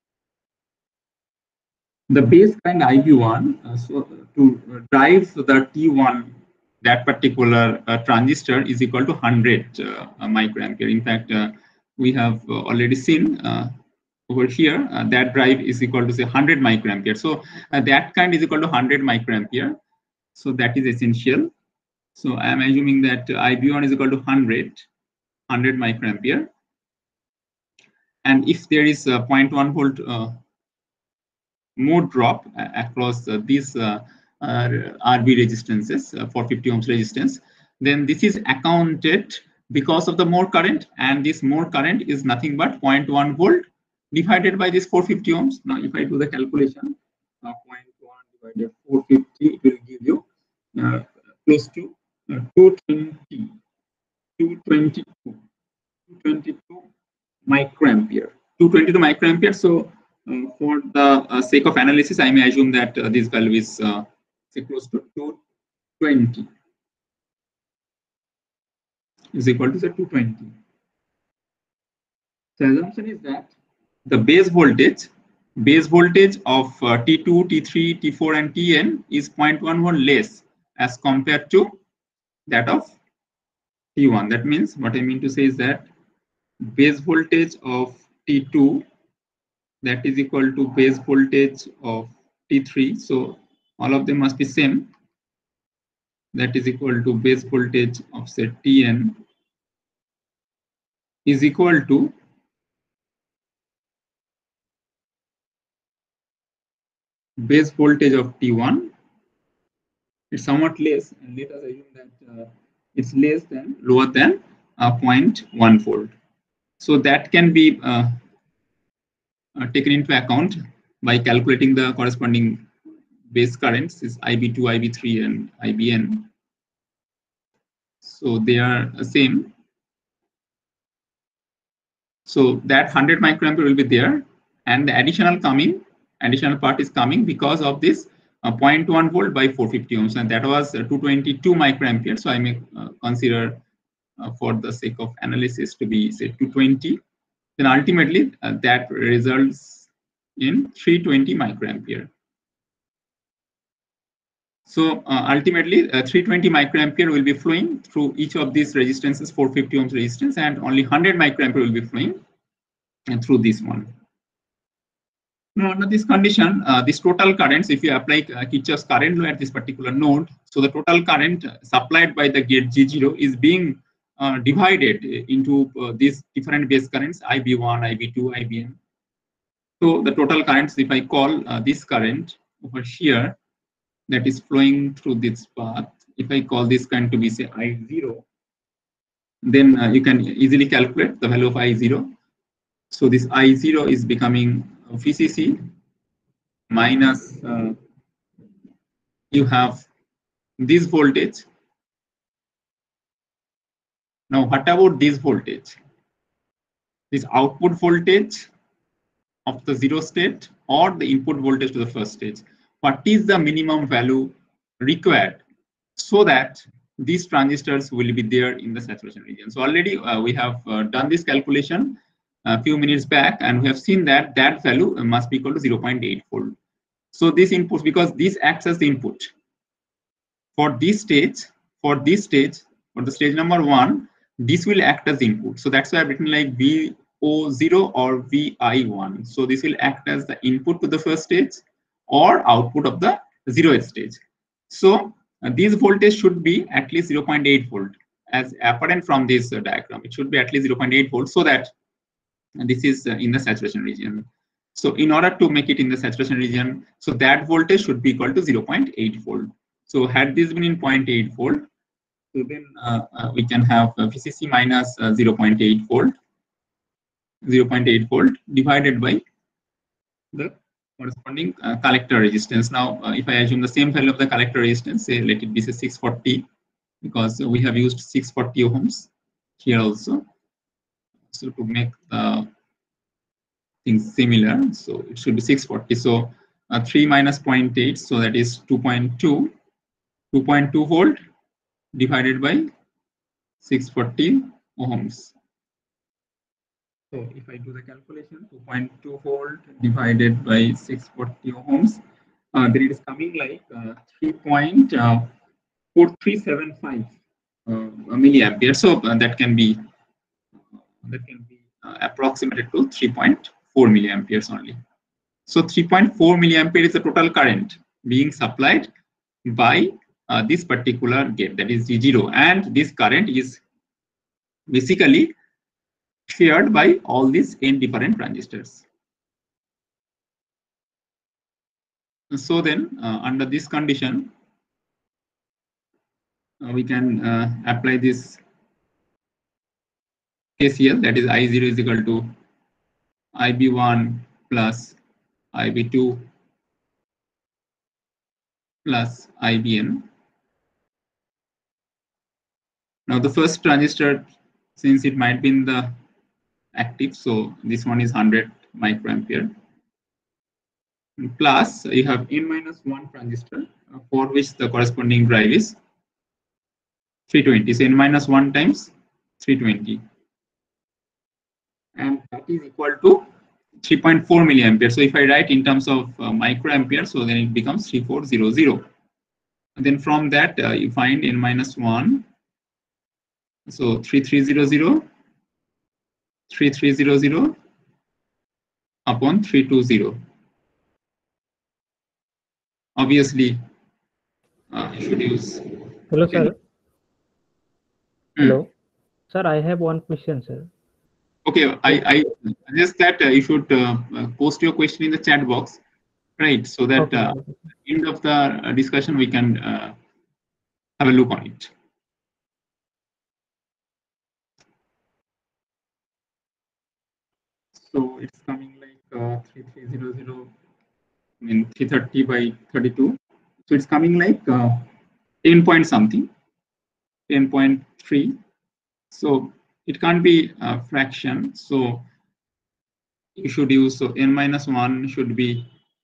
the base current I B one, uh, so to drive the T one, that particular uh, transistor is equal to one hundred uh, microampere. In fact, uh, we have uh, already seen uh, over here uh, that drive is equal to say one hundred microampere. So uh, that kind is equal to one hundred microampere. So that is essential. So I am assuming that I B one is equal to one hundred, one hundred microampere. And if there is a zero point one volt uh, more drop uh, across uh, these uh, uh, R B resistances, uh, four hundred fifty ohms resistance, then this is accounted because of the more current, and this more current is nothing but zero point one volt divided by this four hundred fifty ohms. Now, if I do the calculation, uh, zero point one divided by four hundred fifty, it will give you uh, close to uh, two twenty, two twenty-two, two twenty-two microampere, two twenty-two microampere. So uh, for the uh, sake of analysis, I may assume that uh, this value is uh, say close to two twenty, is equal to say two twenty. The assumption is that the base voltage, base voltage of uh, T two, T three, T four, and T N is zero point one volt less as compared to that of T one. That means what I mean to say is that base voltage of T two, that is equal to base voltage of T three. So all of them must be same. That is equal to base voltage of say T N is equal to base voltage of T one. It's somewhat less, and let us assume that uh, it's less than, lower than uh, zero point one volt. So that can be uh, uh, taken into account by calculating the corresponding base currents, is I B two, I B three, and I B N. So they are the same. So that one hundred microampere will be there, and the additional coming, additional part is coming because of this uh, zero point one volt by four hundred fifty ohms, and that was uh, two twenty-two microampere. So I may uh, consider uh, for the sake of analysis to be say two twenty. Then ultimately uh, that results in three twenty microampere. So uh, ultimately uh, three twenty microampere will be flowing through each of these resistances, four hundred fifty ohms resistance, and only one hundred microampere will be flowing and through this one. Now, under this condition, uh, this total currents, if you apply uh, Kirchhoff's current law at this particular node, so the total current supplied by the gate G zero is being uh, divided into uh, these different base currents, I B one, I B two, I B N. So the total currents, if I call uh, this current over here, that is flowing through this path, if I call this current to be say I zero, then uh, you can easily calculate the value of I zero. So this I zero is becoming V C C minus uh, you have this voltage. Now, what about this voltage? This output voltage of the zero state or the input voltage to the first stage? What is the minimum value required so that these transistors will be there in the saturation region? So already uh, we have uh, done this calculation a few minutes back, and we have seen that that value must be equal to zero point eight volt. So this input, because this acts as the input for this stage, for this stage, for the stage number one, this will act as input. So that's why I've written like V O zero or V I one. So this will act as the input to the first stage or output of the zeroth stage. So uh, this voltage should be at least zero point eight volt, as apparent from this uh, diagram. It should be at least zero point eight volt, so that uh, this is uh, in the saturation region. So in order to make it in the saturation region, so that voltage should be equal to zero point eight volt. So had this been in zero point eight volt, so then uh, uh, we can have uh, V C C minus uh, zero point eight volt, zero point eight volt divided by the corresponding uh, collector resistance. Now, uh, if I assume the same value of the collector resistance, say let it be say six forty, because we have used six forty ohms here also. So to make the things similar, so it should be six forty. So uh, three minus zero point eight, so that is two point two, two point two volt divided by six forty ohms. So if I do the calculation, two point two volt divided by six forty ohms, uh, then it is coming like uh, three point four three seven five uh, milliampere. So uh, that can be uh, that can be uh, approximated to three point four milliamperes only. So three point four milliampere is the total current being supplied by uh, this particular gate, that is G zero, and this current is basically shared by all these n different transistors. So then, uh, under this condition, uh, we can uh, apply this K C L, that is I zero is equal to I B one plus I B two plus I B N. Now the first transistor, since it might be in the active, so this one is one hundred microampere. Plus you have n minus one transistor uh, for which the corresponding drive is three twenty. So n minus one times three twenty, and that is equal to three point four milliampere. So if I write in terms of uh, microampere, so then it becomes three four zero zero. And then from that uh, you find n minus one. So three three zero zero, three three zero zero upon three two zero. Obviously, uh, you should use. Hello, sir. Hmm. Hello, sir. I have one question, sir. Okay, I, I suggest that uh, you should uh, post your question in the chat box, right? So that Okay. uh, at the end of the discussion we can uh, have a look on it. So it's coming like uh, three three zero zero, I mean three thirty by thirty-two. So it's coming like uh, ten point something, ten point three. So it can't be a fraction. So you should use, so n minus one should be,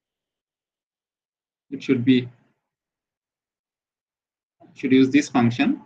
it should be, should use this function,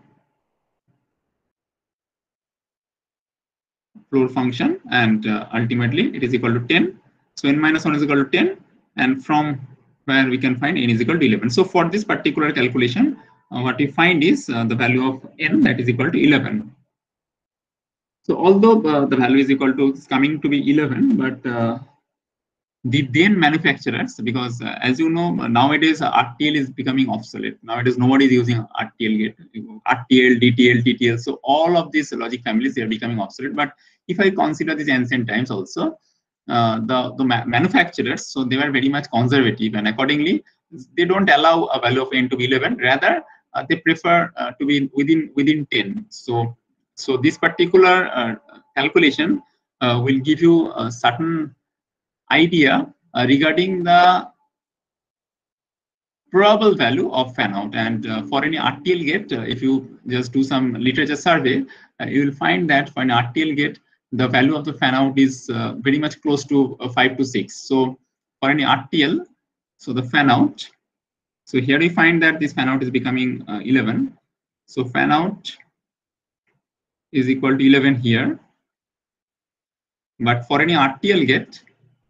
floor function, and uh, ultimately it is equal to ten. So n minus one is equal to ten, and from where we can find n is equal to eleven. So for this particular calculation, uh, what we find is uh, the value of n, that is equal to eleven. So although uh, the value is equal to, it's coming to be eleven, but uh, the then manufacturers, because uh, as you know, nowadays uh, R T L is becoming obsolete. Nowadays nobody is using R T L gate, R T L, D T L, T T L. So all of these logic families, they are becoming obsolete. But if I consider these ancient times also, uh, the the ma manufacturers, so they were very much conservative, and accordingly they don't allow a value of n to be eleven. Rather, uh, they prefer uh, to be within within ten. So so this particular uh, calculation uh, will give you a certain idea uh, regarding the probable value of fan out. And uh, for any R T L gate, uh, if you just do some literature survey, uh, you will find that for an R T L gate, the value of the fan out is uh, very much close to uh, five to six. So for any R T L, so the fan out, so here we find that this fan out is becoming uh, eleven. So fan out is equal to eleven here. But for any R T L gate,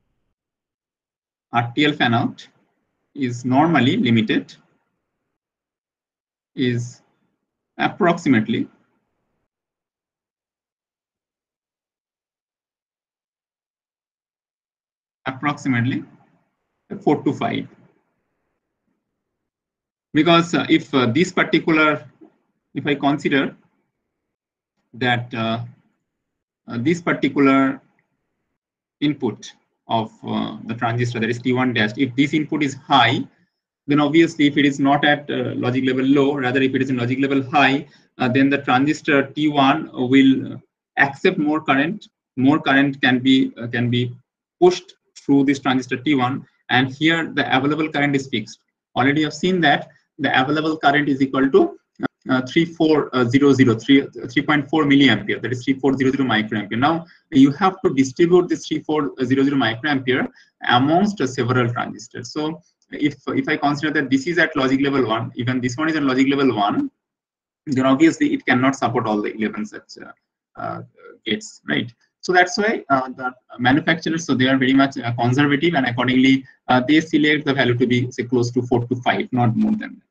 R T L fan out is normally limited, is approximately approximately four to five. Because uh, if uh, this particular, if I consider that uh, uh, this particular input of uh, the transistor, that is T one dash, if this input is high, then obviously if it is not at uh, logic level low, rather if it is in logic level high, uh, then the transistor T one will accept more current. More current can be uh, can be pushed through this transistor T one, and here the available current is fixed. Already I've seen that the available current is equal to uh, three four zero zero, three point four milliampere, that is three four zero zero microampere. Now you have to distribute this three four zero zero microampere amongst uh, several transistors. So if if I consider that this is at logic level one, even this one is at logic level one, then obviously it cannot support all the eleven such uh, uh, gates, right? So that's why uh, the manufacturers, so they are very much uh, conservative, and accordingly uh, they select the value to be say close to four to five, not more than that.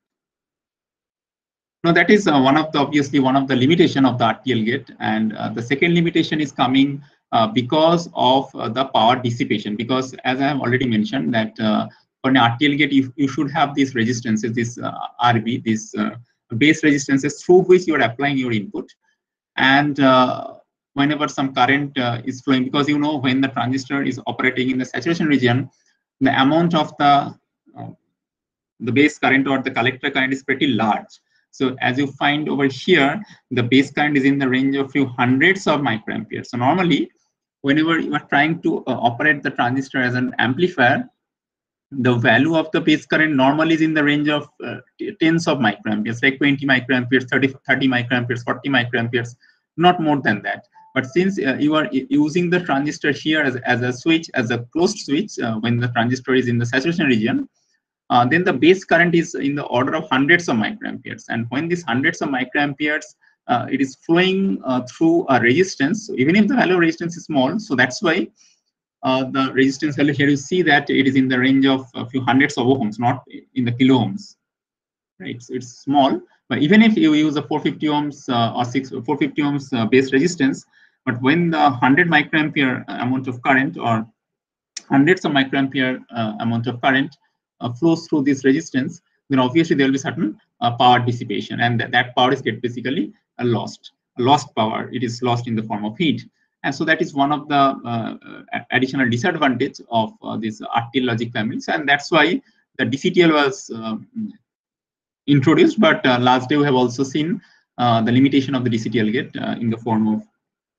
Now that is uh, one of the obviously one of the limitation of the R T L gate, and uh, the second limitation is coming uh, because of uh, the power dissipation. Because as I have already mentioned that uh, for an R T L gate, you, you should have these resistances, this uh, R B, these uh, base resistances through which you are applying your input, and uh, whenever some current uh, is flowing, because you know when the transistor is operating in the saturation region, the amount of the uh, the base current or the collector current is pretty large. So as you find over here, the base current is in the range of few hundreds of microamperes. So normally, whenever you are trying to uh, operate the transistor as an amplifier, the value of the base current normally is in the range of uh, tens of microamperes, like twenty microamperes, thirty, thirty microamperes, forty microamperes, not more than that. But since uh, you are using the transistor here as, as a switch, as a closed switch, uh, when the transistor is in the saturation region, uh, then the base current is in the order of hundreds of microamperes. And when these hundreds of microamperes, uh, it is flowing uh, through a resistance, so even if the value of resistance is small, so that's why Uh, the resistance value here, you see that it is in the range of a few hundreds of ohms, not in the kilo ohms, right? So it's small, but even if you use a four fifty ohms uh, or six four fifty ohms uh, base resistance, but when the one hundred microampere amount of current or hundreds of microampere uh, amount of current uh, flows through this resistance, then obviously there will be certain uh, power dissipation, and th that power is get basically uh, lost, lost power. It is lost in the form of heat. And so that is one of the uh, additional disadvantage of uh, these R T L logic families, and that's why the D C T L was uh, introduced. But uh, last day we have also seen uh, the limitation of the D C T L gate uh, in the form of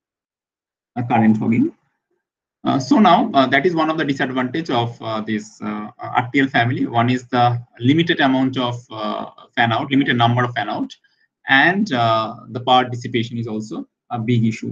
uh, current hogging. Uh, so now uh, that is one of the disadvantage of uh, this uh, R T L family. One is the limited amount of uh, fan out, limited number of fan out, and uh, the power dissipation is also a big issue.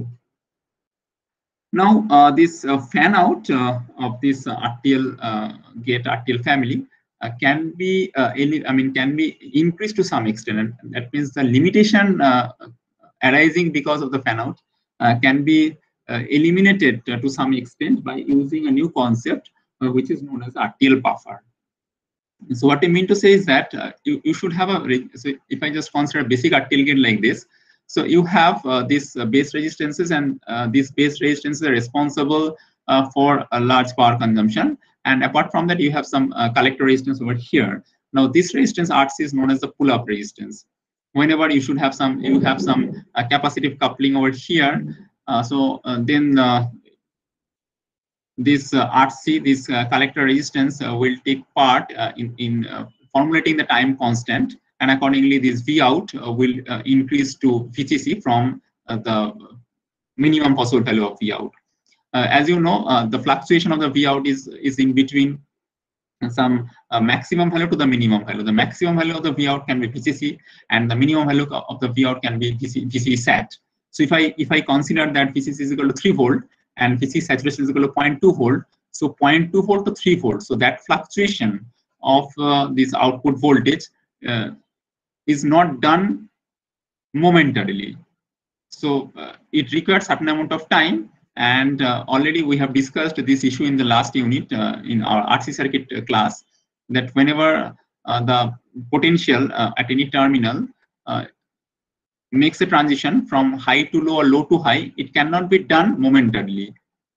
Now, uh, this uh, fan out uh, of this uh, R T L uh, gate R T L family uh, can be, uh, I mean, can be increased to some extent. And that means the limitation uh, arising because of the fan out uh, can be uh, eliminated uh, to some extent by using a new concept, uh, which is known as R T L buffer. So what I mean to say is that uh, you, you should have a, so if I just consider a basic R T L gate like this, so you have uh, these uh, base resistances, and uh, these base resistances are responsible uh, for a large power consumption. And apart from that, you have some uh, collector resistance over here. Now this resistance R C is known as the pull-up resistance. Whenever you should have some, you have some uh, capacitive coupling over here. Uh, so uh, then uh, this uh, R C, this uh, collector resistance uh, will take part uh, in, in uh, formulating the time constant, and accordingly this V out uh, will uh, increase to V C C from uh, the minimum possible value of V out. Uh, as you know, uh, the fluctuation of the V out is, is in between some uh, maximum value to the minimum value. The maximum value of the V out can be V C C, and the minimum value of the V out can be V C C sat. So if I if I consider that V C C is equal to three volt and V C saturation is equal to zero point two volt, so zero point two volt to three volt. So that fluctuation of uh, this output voltage uh, is not done momentarily. So uh, it requires certain amount of time. And uh, already we have discussed this issue in the last unit uh, in our R C circuit uh, class, that whenever uh, the potential uh, at any terminal uh, makes a transition from high to low or low to high, it cannot be done momentarily,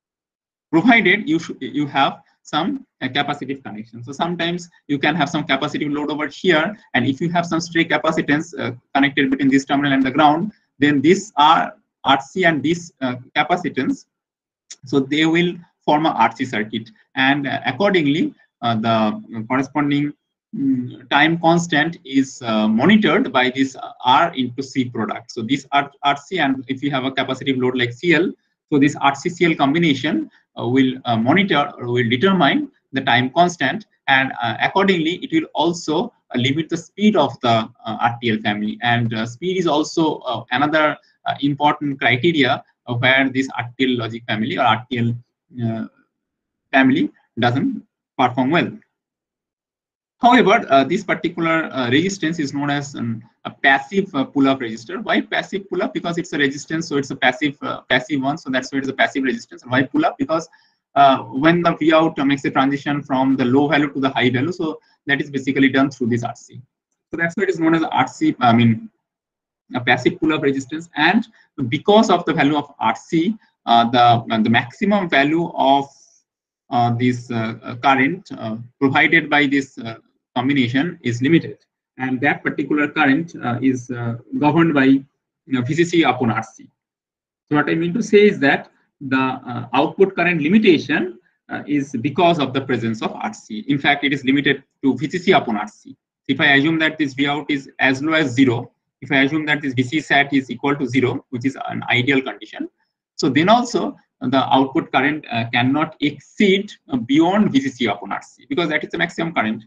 provided you should, you have some uh, capacitive connection. So sometimes you can have some capacitive load over here, and if you have some stray capacitance uh, connected between this terminal and the ground, then this are R C and this uh, capacitance, so they will form a R C circuit, and uh, accordingly uh, the corresponding um, time constant is uh, monitored by this uh, R into C product. So this R C, and if you have a capacitive load like C L, so this R C C L combination uh, will uh, monitor or will determine the time constant, and uh, accordingly it will also uh, limit the speed of the uh, R T L family. And uh, speed is also uh, another uh, important criteria uh, where this R T L logic family or R T L uh, family doesn't perform well. However, uh, this particular uh, resistance is known as um, a passive uh, pull-up resistor. Why passive pull-up? Because it's a resistance, so it's a passive uh, passive one. So that's why it's a passive resistance. Why pull-up? Because uh, when the V out makes a transition from the low value to the high value, so that is basically done through this R C. So that's why it is known as R C. I mean, a passive pull-up resistance. And because of the value of R C, uh, the uh, the maximum value of uh, this uh, current uh, provided by this uh, combination is limited, and that particular current uh, is uh, governed by you know, V C C upon R C. So what I mean to say is that the uh, output current limitation uh, is because of the presence of R C. In fact, it is limited to V C C upon R C. If I assume that this V out is as low as zero, if I assume that this V C sat is equal to zero, which is an ideal condition, so then also the output current uh, cannot exceed uh, beyond V C C upon R C, because that is the maximum current.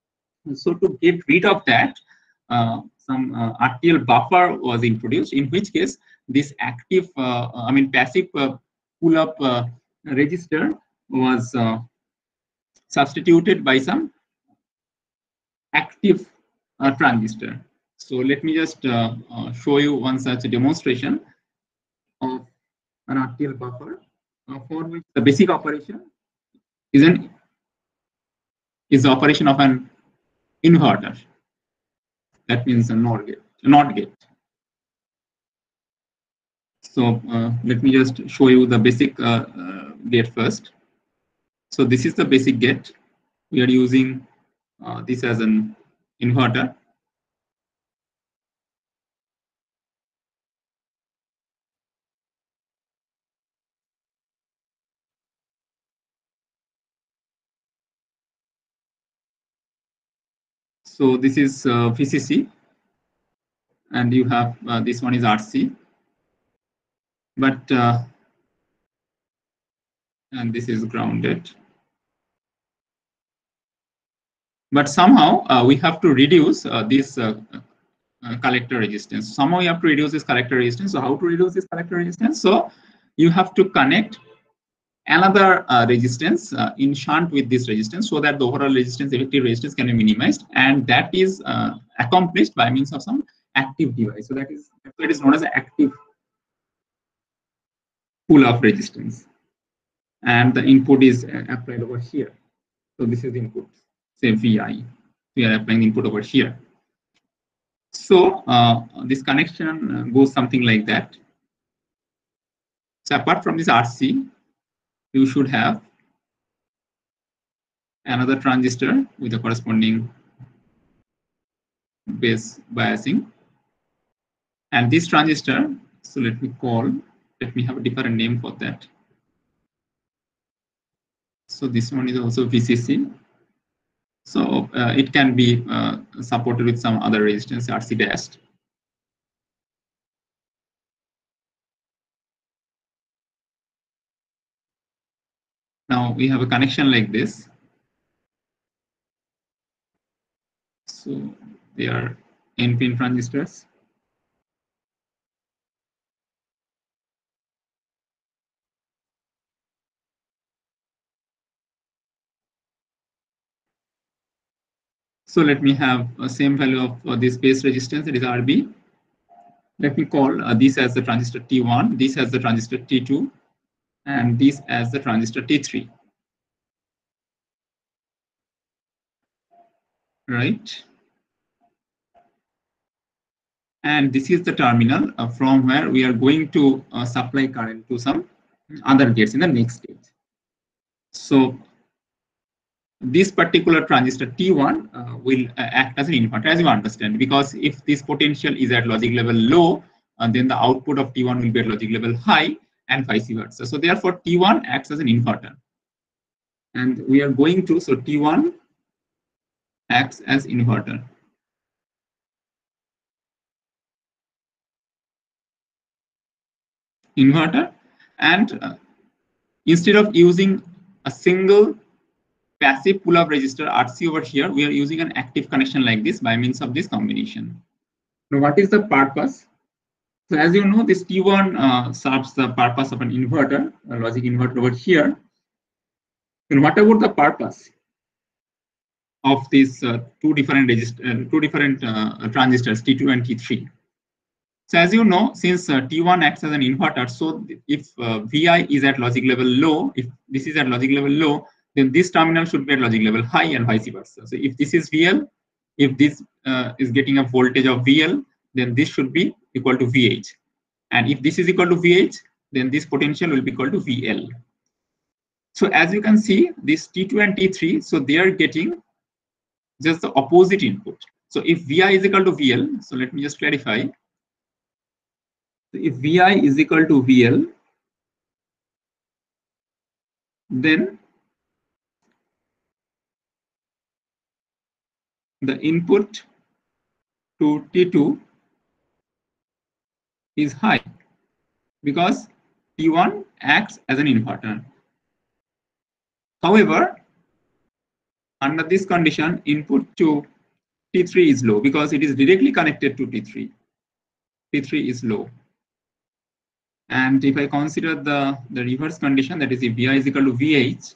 So to get rid of that, uh, some uh, R T L buffer was introduced, in which case this active, uh, I mean passive uh, pull-up uh, resistor was uh, substituted by some active uh, transistor. So let me just uh, uh, show you one such demonstration of an R T L buffer uh, for which the basic operation is an is the operation of an inverter. That means a NOR gate, a NOT gate. So uh, let me just show you the basic uh, uh, gate first. So this is the basic gate. We are using uh, this as an inverter. So this is uh, V C C, and you have uh, this one is R C, but uh, and this is grounded. But somehow uh, we have to reduce uh, this uh, uh, collector resistance. Somehow you have to reduce this collector resistance. So how to reduce this collector resistance? So you have to connect another uh, resistance uh, in shunt with this resistance, so that the overall resistance, effective resistance, can be minimized, and that is uh, accomplished by means of some active device. So that is that is known as an active pull-up resistance, and the input is uh, applied over here. So this is the input, say V I. We are applying the input over here. So uh, this connection goes something like that. So apart from this R C, you should have another transistor with the corresponding base biasing. And this transistor, so let me call, let me have a different name for that. So this one is also V C C. So uh, it can be uh, supported with some other resistance, R C dashed. Now we have a connection like this. So they are N-pin transistors. So let me have a same value of uh, this base resistance, that is R B. Let me call uh, this as the transistor T one, this as the transistor T two, and this as the transistor T three. Right? And this is the terminal uh, from where we are going to uh, supply current to some other gates in the next stage. So this particular transistor T one uh, will uh, act as an inverter, as you understand, because if this potential is at logic level low, uh, then the output of T one will be at logic level high, and vice versa. So therefore, T one acts as an inverter. And we are going to, so T one acts as inverter. Inverter, and uh, instead of using a single passive pull-up resistor R C over here, we are using an active connection like this by means of this combination. Now, what is the purpose? So as you know, this T one uh, serves the purpose of an inverter, a logic inverter over here. Then what about the purpose of these uh, two different resist uh, two different uh, transistors, T two and T three? So as you know, since uh, T one acts as an inverter, so if uh, V I is at logic level low, if this is at logic level low, then this terminal should be at logic level high, and vice versa. So if this is V L, if this uh, is getting a voltage of V L, then this should be equal to V H. And if this is equal to V H, then this potential will be equal to V L. So as you can see, this T two and T three, so they are getting just the opposite input. So if V I is equal to V L, so let me just clarify. If V I is equal to V L, then the input to T two is high because T one acts as an inverter. However, under this condition, input to T three is low because it is directly connected to T three. T three is low. And if I consider the, the reverse condition, that is if V I is equal to V H,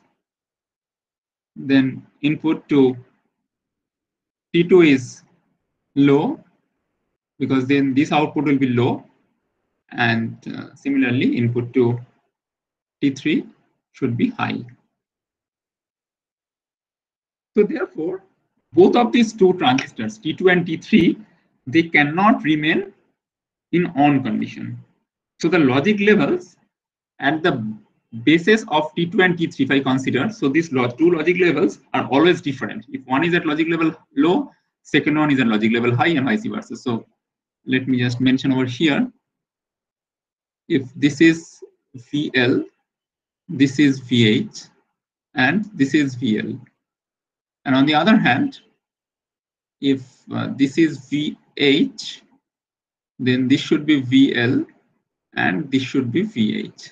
then input to T two is low because then this output will be low, and uh, similarly input to T three should be high. So therefore, both of these two transistors, T two and T three, they cannot remain in on condition. So the logic levels at the basis of T two and T three, if I consider, so these two logic levels are always different. If one is at logic level low, second one is at logic level high, and vice versa. So let me just mention over here, if this is V L, this is V H, and this is V L. And on the other hand, if uh, this is V H, then this should be V L, and this should be V H.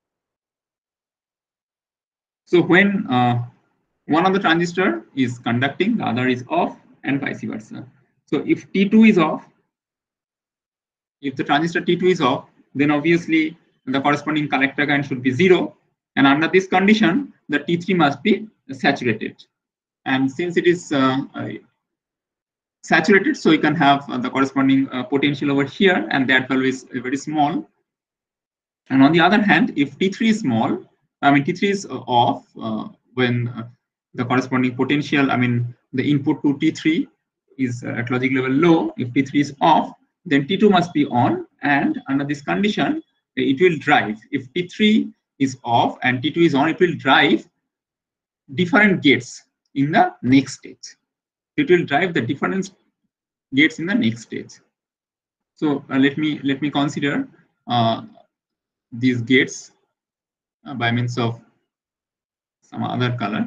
So when uh, one of the transistor is conducting, the other is off, and vice versa. So if T two is off, if the transistor T two is off, then obviously the corresponding collector current should be zero. And under this condition, the T three must be saturated. And since it is uh, uh, saturated, so you can have uh, the corresponding uh, potential over here, and that value is very small. And on the other hand, if T three is small, I mean T three is uh, off uh, when uh, the corresponding potential, I mean the input to T three is uh, at logic level low. If T three is off, then T two must be on, and under this condition, it will drive. If T three is off and T two is on, it will drive different gates in the next stage. It will drive the different gates in the next stage. So uh, let me let me consider uh, these gates uh, by means of some other color.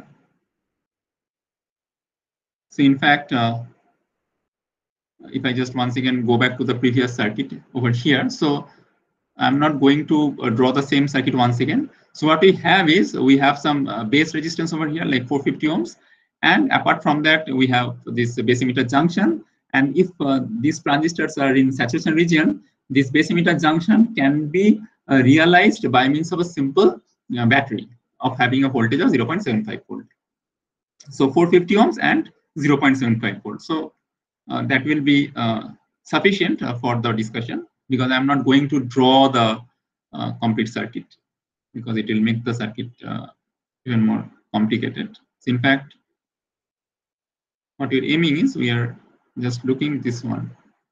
So in fact, uh, if I just once again go back to the previous circuit over here, so I'm not going to uh, draw the same circuit once again. So what we have is we have some uh, base resistance over here, like four hundred fifty ohms, and apart from that, we have this base emitter junction. And if uh, these transistors are in saturation region, this base emitter junction can be uh, realized by means of a simple uh, battery of having a voltage of zero point seven five volt. So four hundred fifty ohms and zero point seven five volt. So uh, that will be uh, sufficient uh, for the discussion, because I'm not going to draw the uh, complete circuit, because it will make the circuit uh, even more complicated. So in fact, what we're aiming is we are just looking this one.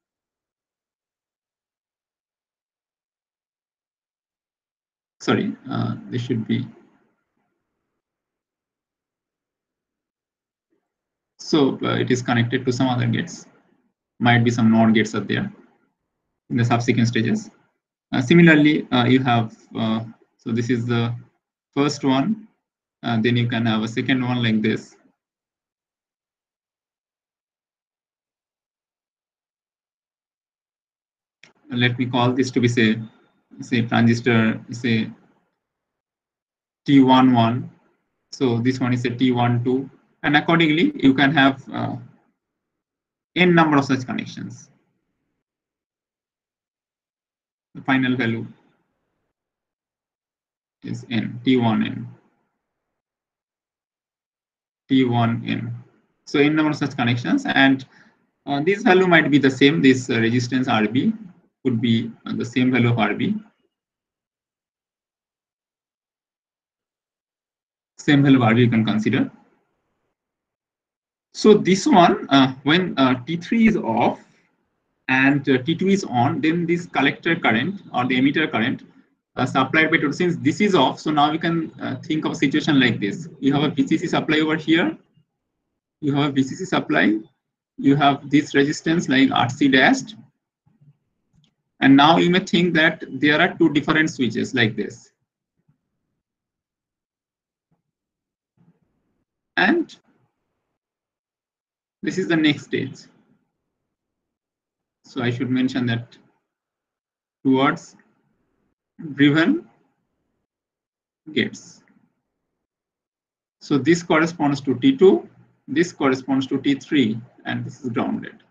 Sorry, uh, this should be. So uh, it is connected to some other gates. Might be some NOR gates are there in the subsequent stages. Uh, similarly, uh, you have, uh, so this is the first one, uh, then you can have a second one like this. Let me call this to be say, say transistor, say T one one. So this one is a T one two, and accordingly, you can have uh, n number of such connections. The final value is n, T one n, T one n. So n number of such connections, and uh, this value might be the same. This uh, resistance R B could be uh, the same value of R B. Same value of R B you can consider. So this one, uh, when uh, T three is off and uh, T two is on, then this collector current or the emitter current uh, supplied by total, since this is off, so now we can uh, think of a situation like this. You have a V C C supply over here, you have a V C C supply, you have this resistance like R C dashed, and now you may think that there are two different switches like this. And this is the next stage. So I should mention that towards driven gates. So this corresponds to T two, this corresponds to T three, and this is grounded.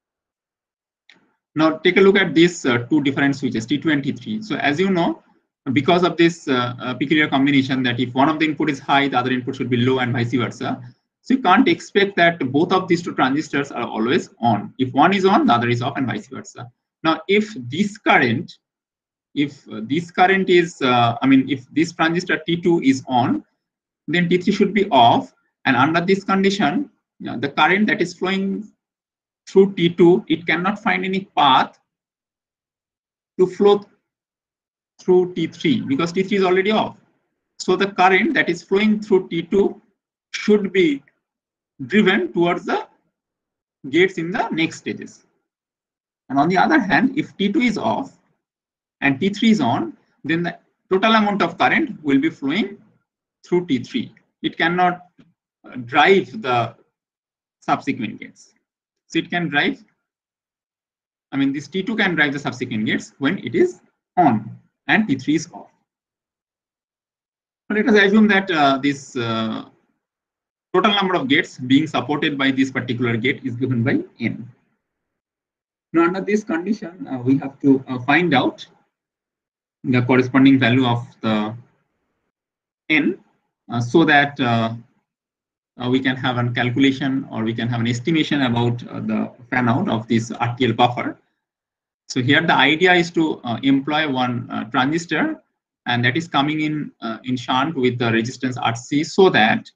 Now take a look at these uh, two different switches, T two and T three. So as you know, because of this uh, uh, peculiar combination that if one of the input is high, the other input should be low and vice versa. So you can't expect that both of these two transistors are always on. If one is on, the other is off and vice versa. Now, if this current, if uh, this current is, uh, I mean, if this transistor T two is on, then T three should be off. And under this condition, you know, the current that is flowing through T two, it cannot find any path to flow through T three because T three is already off. So the current that is flowing through T two should be driven towards the gates in the next stages. And on the other hand, if T two is off and T three is on, then the total amount of current will be flowing through T three. It cannot drive the subsequent gates. So it can drive, I mean, this T two can drive the subsequent gates when it is on and T three is off. But let us assume that uh, this uh, total number of gates being supported by this particular gate is given by n. Now, under this condition, uh, we have to uh, find out the corresponding value of the n uh, so that uh, uh, we can have a calculation or we can have an estimation about uh, the fan out of this R T L buffer. So here the idea is to uh, employ one uh, transistor, and that is coming in uh, in shunt with the resistance R C, so that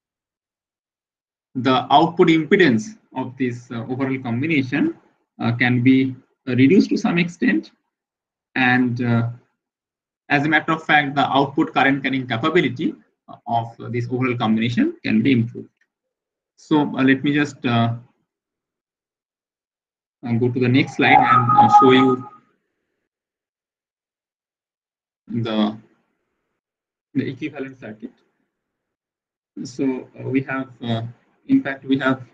the output impedance of this uh, overall combination uh, can be uh, reduced to some extent, and uh, as a matter of fact, the output current carrying capability of uh, this overall combination can be improved. So uh, let me just uh, uh, go to the next slide and uh, show you the, the equivalent circuit. So uh, we have, uh, in fact, we have,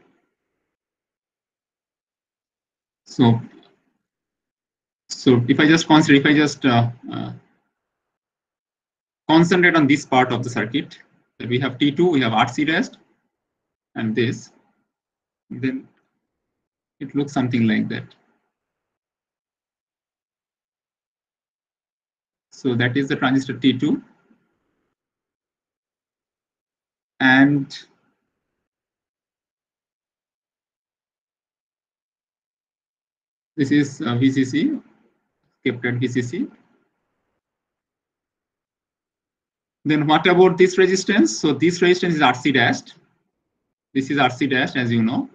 so, so if I just consider, if I just uh, uh, concentrate on this part of the circuit, that we have T two, we have R C rest, and this, then it looks something like that. So that is the transistor T two. And this is uh, V C C, kept at V C C. Then what about this resistance? So this resistance is R C dashed. This is R C dashed, as you know.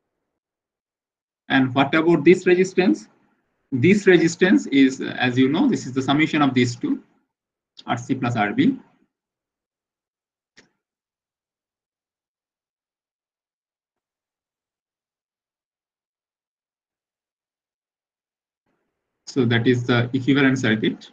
And what about this resistance? This resistance is, as you know, this is the summation of these two, R C plus R B. So that is the equivalent circuit.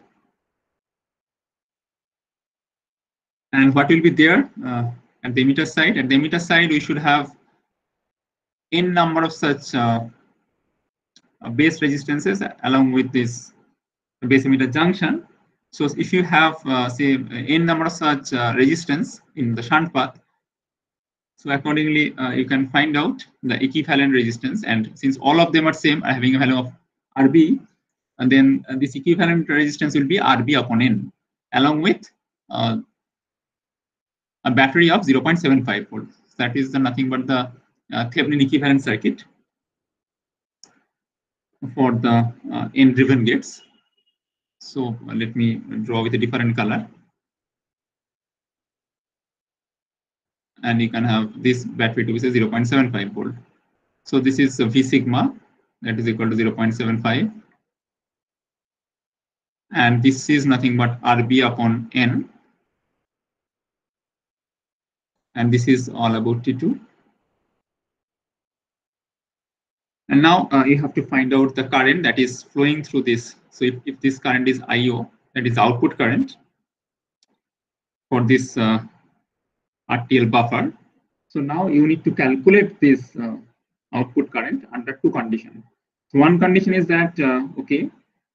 And what will be there uh, at the emitter side? At the emitter side, we should have n number of such uh, base resistances along with this base emitter junction. So if you have, uh, say, n number of such uh, resistance in the shunt path, so accordingly, uh, you can find out the equivalent resistance. And since all of them are same, are having a value of R B, and then uh, this equivalent resistance will be R B upon N, along with uh, a battery of zero point seven five volts. That is the nothing but the uh, Thevenin equivalent circuit for the uh, N-driven gates. So uh, let me draw with a different color. And you can have this battery to be say zero point seven five volt. So this is uh, V sigma, that is equal to zero point seven five. And this is nothing but R B upon N. And this is all about T two. And now uh, you have to find out the current that is flowing through this. So if, if this current is I O, that is output current for this uh, R T L buffer. So now you need to calculate this uh, output current under two conditions. So one condition is that, uh, okay,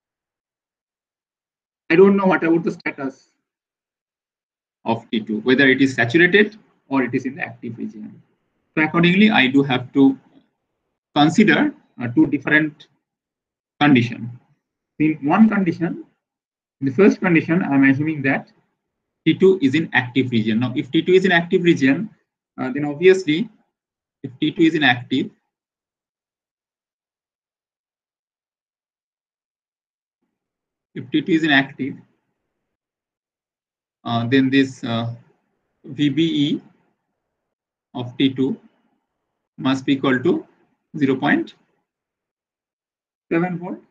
I don't know what about the status of T two, whether it is saturated or it is in the active region. So accordingly, I do have to consider uh, two different conditions. In one condition, in the first condition, I'm assuming that T two is in active region. Now, if T two is in active region, uh, then obviously, if T two is in active, if T two is in active, uh, then this uh, V B E of T two must be equal to zero point seven volt.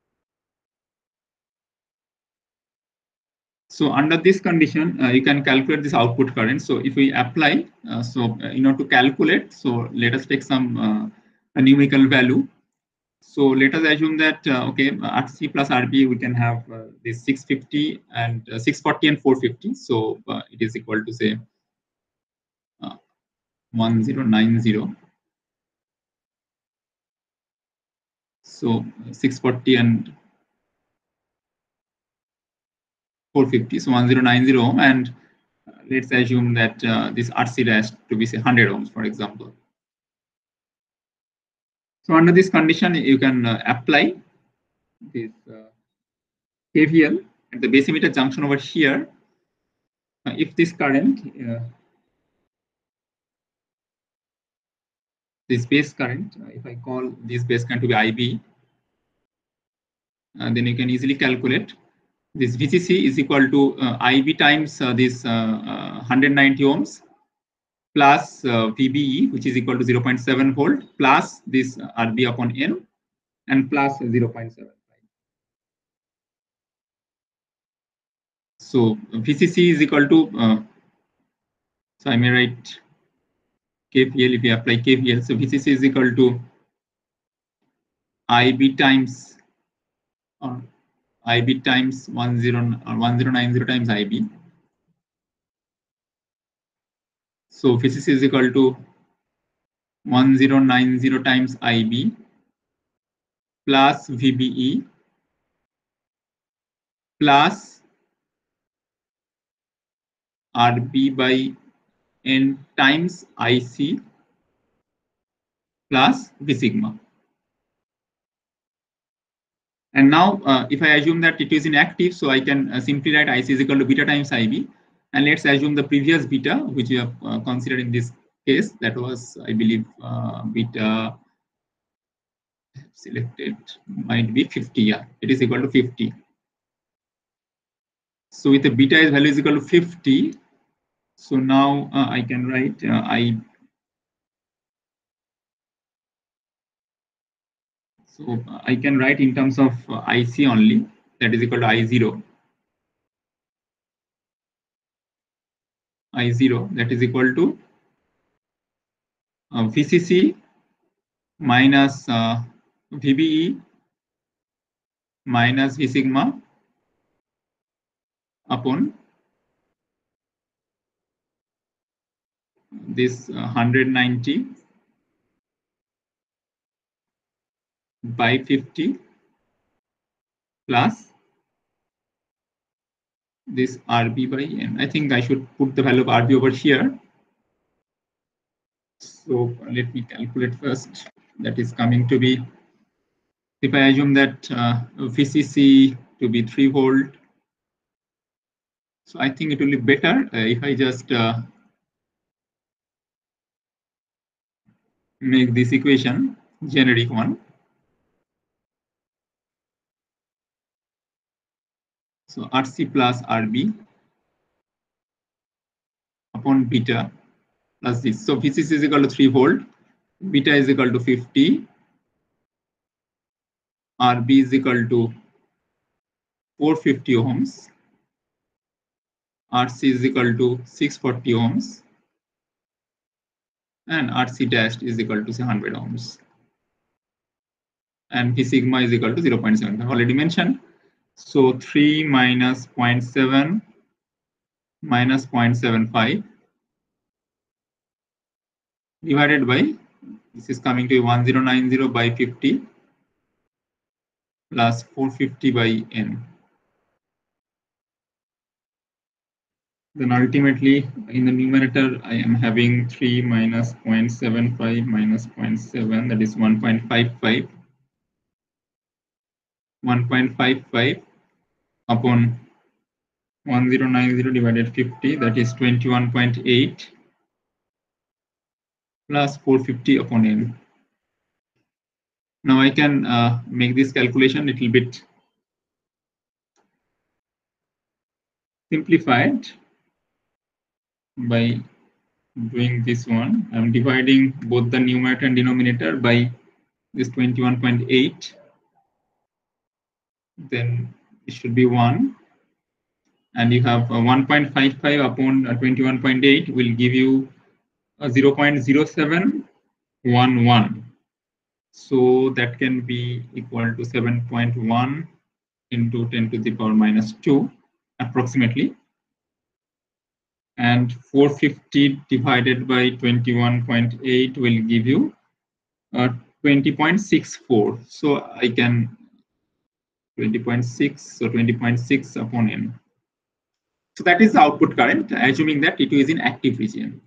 So under this condition, uh, you can calculate this output current. So if we apply, uh, so uh, in order to calculate, so let us take some uh, a numerical value. So let us assume that, uh, okay, R C plus R B, we can have uh, this six fifty and uh, six forty and four fifty. So uh, it is equal to say uh, one zero nine zero. So six forty and four fifty, so one zero nine zero ohm, and uh, let's assume that uh, this R C dash to be say one hundred ohms, for example. So under this condition, you can uh, apply this uh, K V L at the base emitter junction over here. Uh, if this current, uh, this base current, uh, if I call this base current to be I B, uh, then you can easily calculate this V C C is equal to uh, I B times uh, this uh, uh, one hundred ninety ohms plus uh, V B E, which is equal to zero point seven volt, plus this uh, R B upon N, and plus zero point seven five. So V C C is equal to, uh, so I may write K V L, if you apply K V L, so V C C is equal to I B times or I B times one zero or one zero nine zero times I B. So V C C is equal to one zero nine zero times I B plus V B E plus R B by N times I C plus V sigma. And now uh, if I assume that it is inactive, so I can uh, simply write I C is equal to beta times I B. And let's assume the previous beta, which we have uh, considered in this case, that was, I believe, uh, beta selected might be fifty. Yeah, it is equal to fifty. So with the beta value is equal to fifty, so now uh, I can write uh, I. So uh, I can write in terms of uh, I C only, that is equal to I zero. I zero, that is equal to uh, V C C minus uh, V B E minus V sigma upon this uh, one hundred ninety by fifty plus this R B by N. I think I should put the value of R B over here. So let me calculate first. That is coming to be, if I assume that uh, V C C to be three volt, so I think it will be better uh, if I just uh, make this equation generic one. So R C plus R B upon beta plus this. So V C C is equal to three volt, beta is equal to fifty, R B is equal to four hundred fifty ohms, R C is equal to six hundred forty ohms, and R C dash is equal to one hundred ohms. And V sigma is equal to zero point seven. I've already mentioned. So three minus zero point seven minus zero point seven five divided by, this is coming to one zero nine zero by fifty plus four hundred fifty by N. Then ultimately in the numerator, I am having three minus zero point seven five minus zero point seven, that is one point five five. one point five five upon one zero nine zero divided fifty, that is twenty-one point eight plus four hundred fifty upon N. Now I can uh, make this calculation a little bit simplified by doing this one. I'm dividing both the numerator and denominator by this twenty-one point eight. Then it should be one. And you have uh, one point five five upon uh, twenty-one point eight will give you uh, zero point zero seven one one. So that can be equal to seven point one into ten to the power minus two approximately. And four hundred fifty divided by twenty-one point eight will give you uh, twenty point six four. So I can twenty point six, so twenty point six upon N. So that is the output current, assuming that T two is in active region.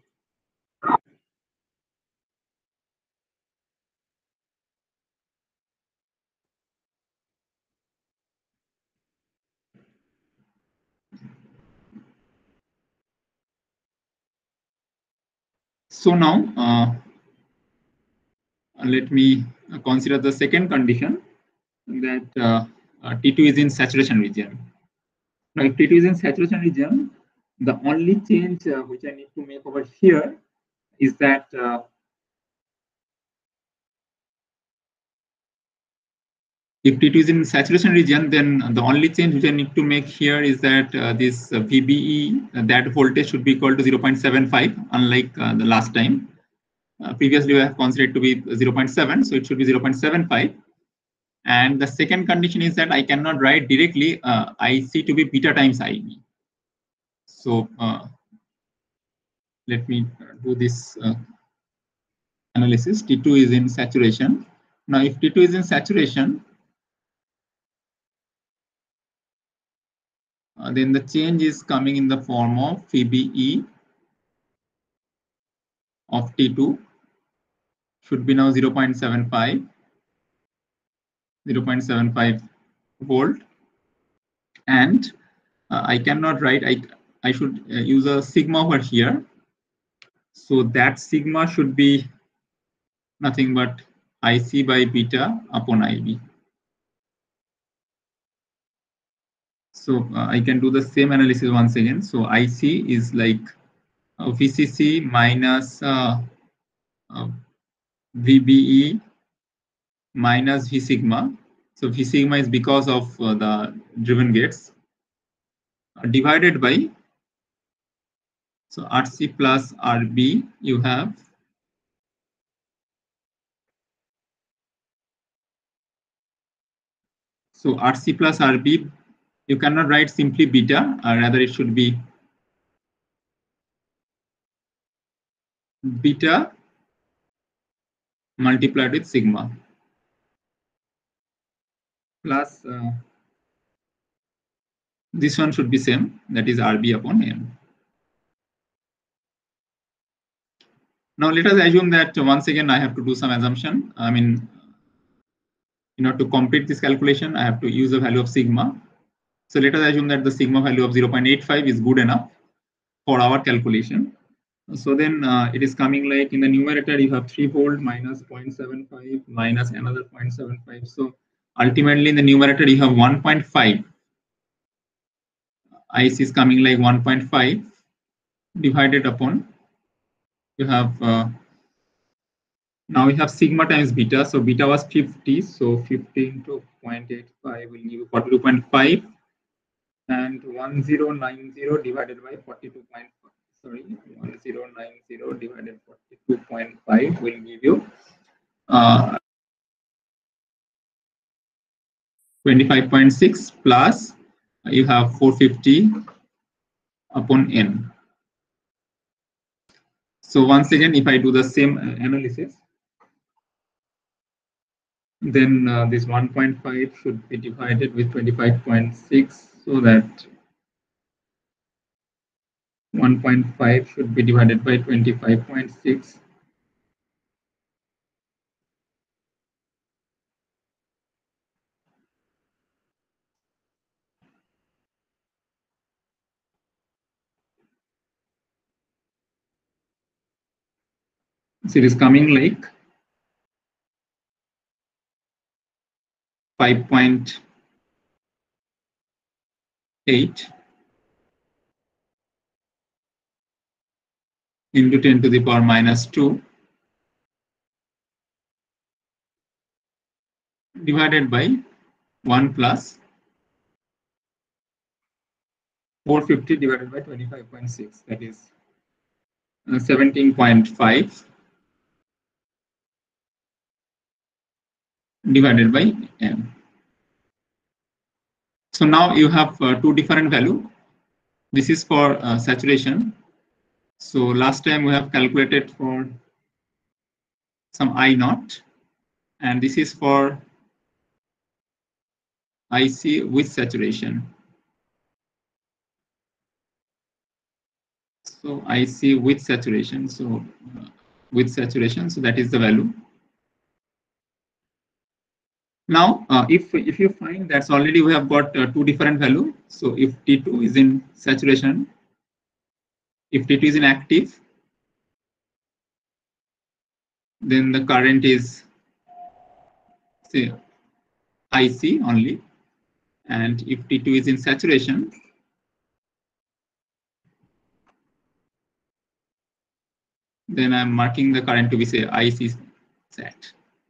So now uh, let me consider the second condition, that uh, uh, T two is in saturation region. Now if T two is in saturation region, the only change uh, which I need to make over here is that uh, if T two is in saturation region, then the only change which I need to make here is that uh, this uh, V B E, uh, that voltage should be equal to zero point seven five, unlike uh, the last time. Uh, previously, we have considered to be zero point seven, so it should be zero point seven five. And the second condition is that I cannot write directly uh, I C to be beta times I B. So uh, let me do this uh, analysis. T two is in saturation. Now, if T two is in saturation, uh, then the change is coming in the form of phi B E of T two should be now zero point seven five, zero point seven five volt. And uh, I cannot write, I, I should uh, use a sigma over here. So that sigma should be nothing but I C by beta upon I B. So uh, I can do the same analysis once again. So I C is like uh, V C C minus uh, uh, V B E minus V sigma. So V sigma is because of uh, the driven gates uh, divided by, so R C plus R B, you have so R C plus R B, you cannot write simply beta, or rather it should be beta multiplied with sigma plus uh, this one should be same, that is R B upon N. Now let us assume that once again I have to do some assumption. I mean, in order to complete this calculation, I have to use a value of sigma. So let us assume that the sigma value of zero point eight five is good enough for our calculation. So then uh, it is coming like in the numerator you have three volt minus zero point seven five minus another zero point seven five. So ultimately in the numerator you have one point five. I C is coming like one point five divided upon, you have uh, now we have sigma times beta. So beta was fifty, so fifty into zero point eight five will give you forty-two point five, and one thousand ninety divided by forty-two point five, sorry, one thousand ninety divided by forty-two point five will give you uh, twenty-five point six plus you have four hundred fifty upon N. So once again, if I do the same analysis, then uh, this one point five should be divided with twenty-five point six, so that one point five should be divided by twenty-five point six. So it is coming like five point eight into ten to the power minus two divided by one plus four hundred fifty divided by twenty-five point six, that is uh, seventeen point five divided by N. So now you have uh, two different value. This is for uh, saturation. So last time we have calculated for some I naught, and this is for I C with saturation. So I C with saturation. So uh, with saturation, so that is the value. Now, uh, if if you find that's already we have got uh, two different value. So if T two is in saturation, if T two is in active, then the current is say I C only, and if T two is in saturation, then I'm marking the current to be say I C sat.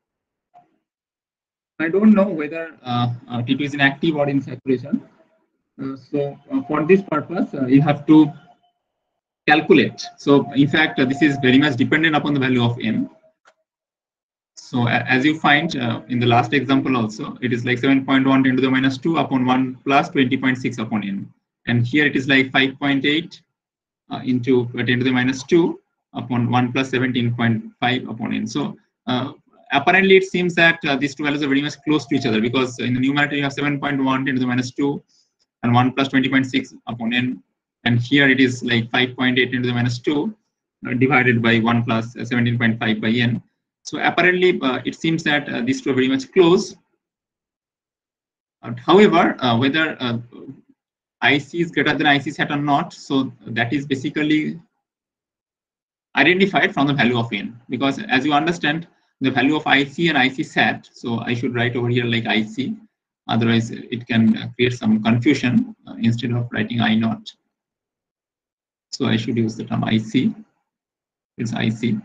I don't know whether uh, uh, T two is in active or in saturation. Uh, so uh, for this purpose, uh, you have to calculate. So in fact, uh, this is very much dependent upon the value of n. So uh, as you find uh, in the last example also, it is like seven point one ten to the minus two upon one plus twenty point six upon n. And here it is like five point eight uh, into ten to the minus two upon one plus seventeen point five upon n. So uh, apparently it seems that uh, these two values are very much close to each other, because in the numerator you have seven point one ten to the minus two and one plus twenty point six upon n. And here it is like five point eight into the minus two uh, divided by one plus seventeen point five by n. So apparently uh, it seems that uh, these two are very much close. Uh, however, uh, whether uh, I C is greater than I C sat or not, so that is basically identified from the value of n, because as you understand, the value of I C and I C sat, so I should write over here like I C, otherwise it can create some confusion uh, instead of writing I naught. So I should use the term I C. It's I C.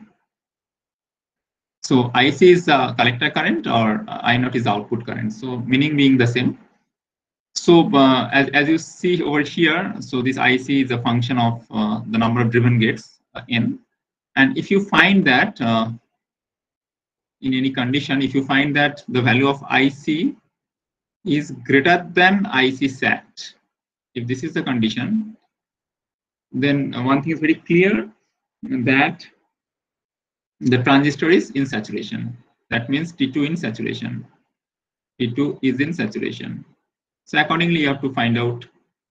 So I C is uh, collector current, or uh, I naught is output current. So meaning being the same. So uh, as, as you see over here, so this I C is a function of uh, the number of driven gates uh, n. And if you find that uh, in any condition, if you find that the value of I C is greater than I C sat, if this is the condition, then one thing is very clear, that the transistor is in saturation. That means T two in saturation. T two is in saturation. So accordingly, you have to find out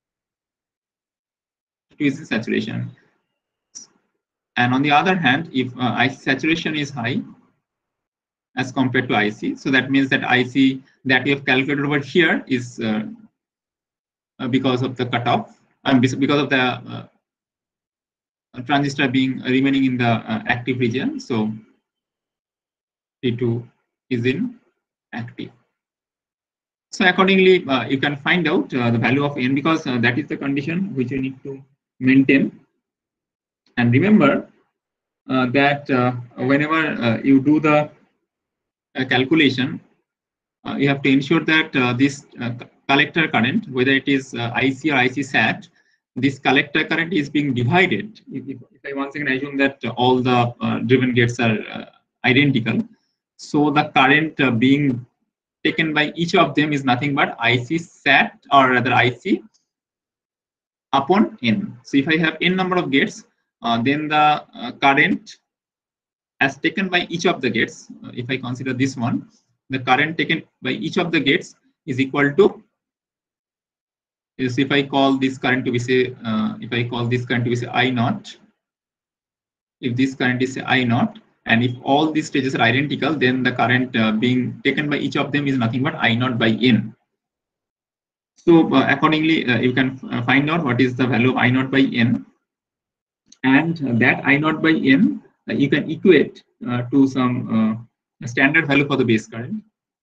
T two is in saturation. And on the other hand, if uh, I C saturation is high as compared to I C, so that means that I C that we have calculated over here is uh, uh, because of the cutoff, and um, because of the uh, transistor being uh, remaining in the uh, active region. So T two is in active. So accordingly, uh, you can find out uh, the value of n, because uh, that is the condition which you need to maintain. And remember uh, that uh, whenever uh, you do the uh, calculation, uh, you have to ensure that uh, this uh, collector current, whether it is uh, I C or I C sat, this collector current is being divided. If, if, if I once again assume that all the uh, driven gates are uh, identical, so the current uh, being taken by each of them is nothing but I C sat, or rather I C upon n. So if I have n number of gates, uh, then the uh, current as taken by each of the gates, uh, if I consider this one, the current taken by each of the gates is equal to, is if I call this current to be say, uh, if I call this current to be say I naught, if this current is say I naught, and if all these stages are identical, then the current uh, being taken by each of them is nothing but I naught by n. So uh, accordingly, uh, you can uh, find out what is the value of I naught by n, and uh, that I naught by n uh, you can equate uh, to some uh, standard value for the base current.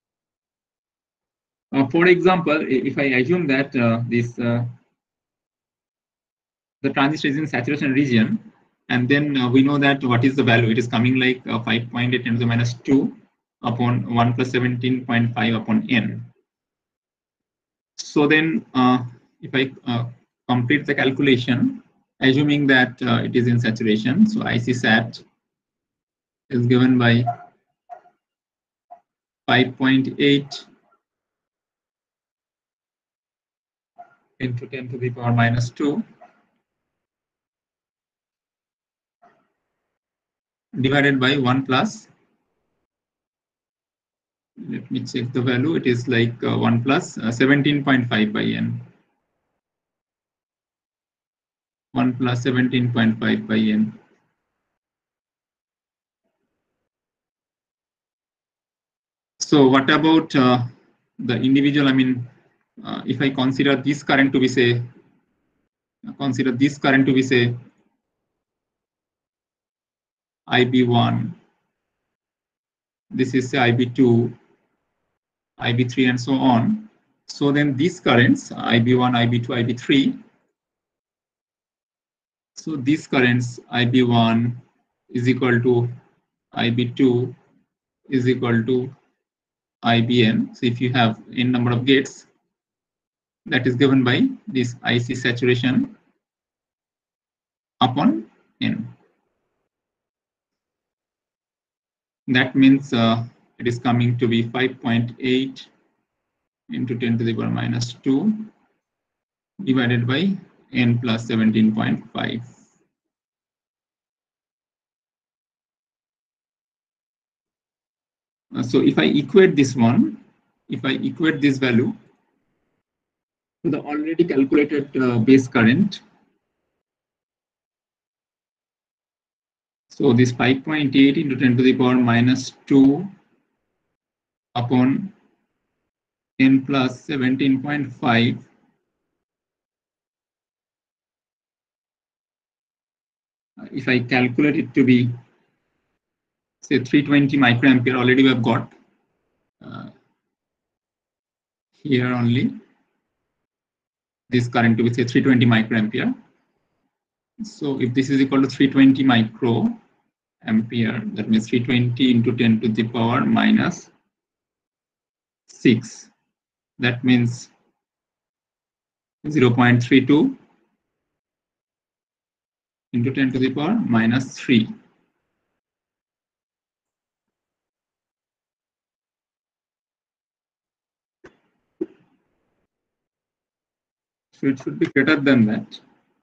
Uh, for example, if I assume that uh, this uh, the transistor is in saturation region, and then uh, we know that what is the value, it is coming like uh, five point eight ten to the minus two upon one plus seventeen point five upon n. So then uh, if I uh, complete the calculation, assuming that uh, it is in saturation, so I C sat is given by five point eight into ten to the power minus two divided by one plus, let me check the value, it is like uh, one plus uh, seventeen point five by n. one plus seventeen point five by n. So what about uh, the individual, I mean, uh, if I consider this current to be say, consider this current to be say I B one, this is say I B two, I B three, and so on. So then these currents, I B one, I B two, I B three, so these currents I B one is equal to I B two is equal to I B n. So if you have n number of gates, that is given by this I C saturation upon That means uh, it is coming to be five point eight into ten to the power minus two divided by n plus seventeen point five. Uh, so if I equate this one, if I equate this value to the already calculated uh, base current, so this five point eight into ten to the power minus two upon n plus seventeen point five, if I calculate it to be say three hundred twenty microampere, already we have got uh, here only this current to be say three hundred twenty microampere. So if this is equal to three hundred twenty microampere, that means three hundred twenty into ten to the power minus six. That means zero point three two into ten to the power minus three. So it should be greater than that.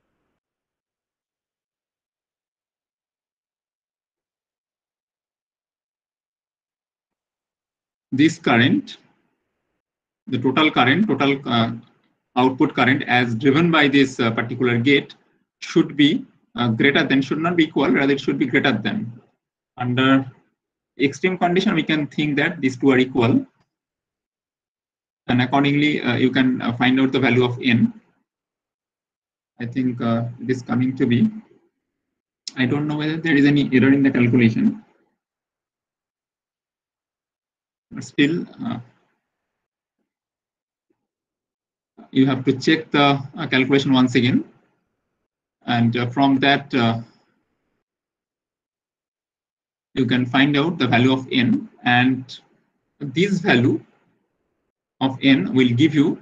This current, the total current, total uh, output current as driven by this uh, particular gate should be uh, greater than, should not be equal, rather it should be greater than. Under extreme condition, we can think that these two are equal. And accordingly, uh, you can uh, find out the value of n. I think uh, it is coming to be, I don't know whether there is any error in the calculation. But still, uh, you have to check the uh, calculation once again. And uh, from that, uh, you can find out the value of n. And this value of n will give you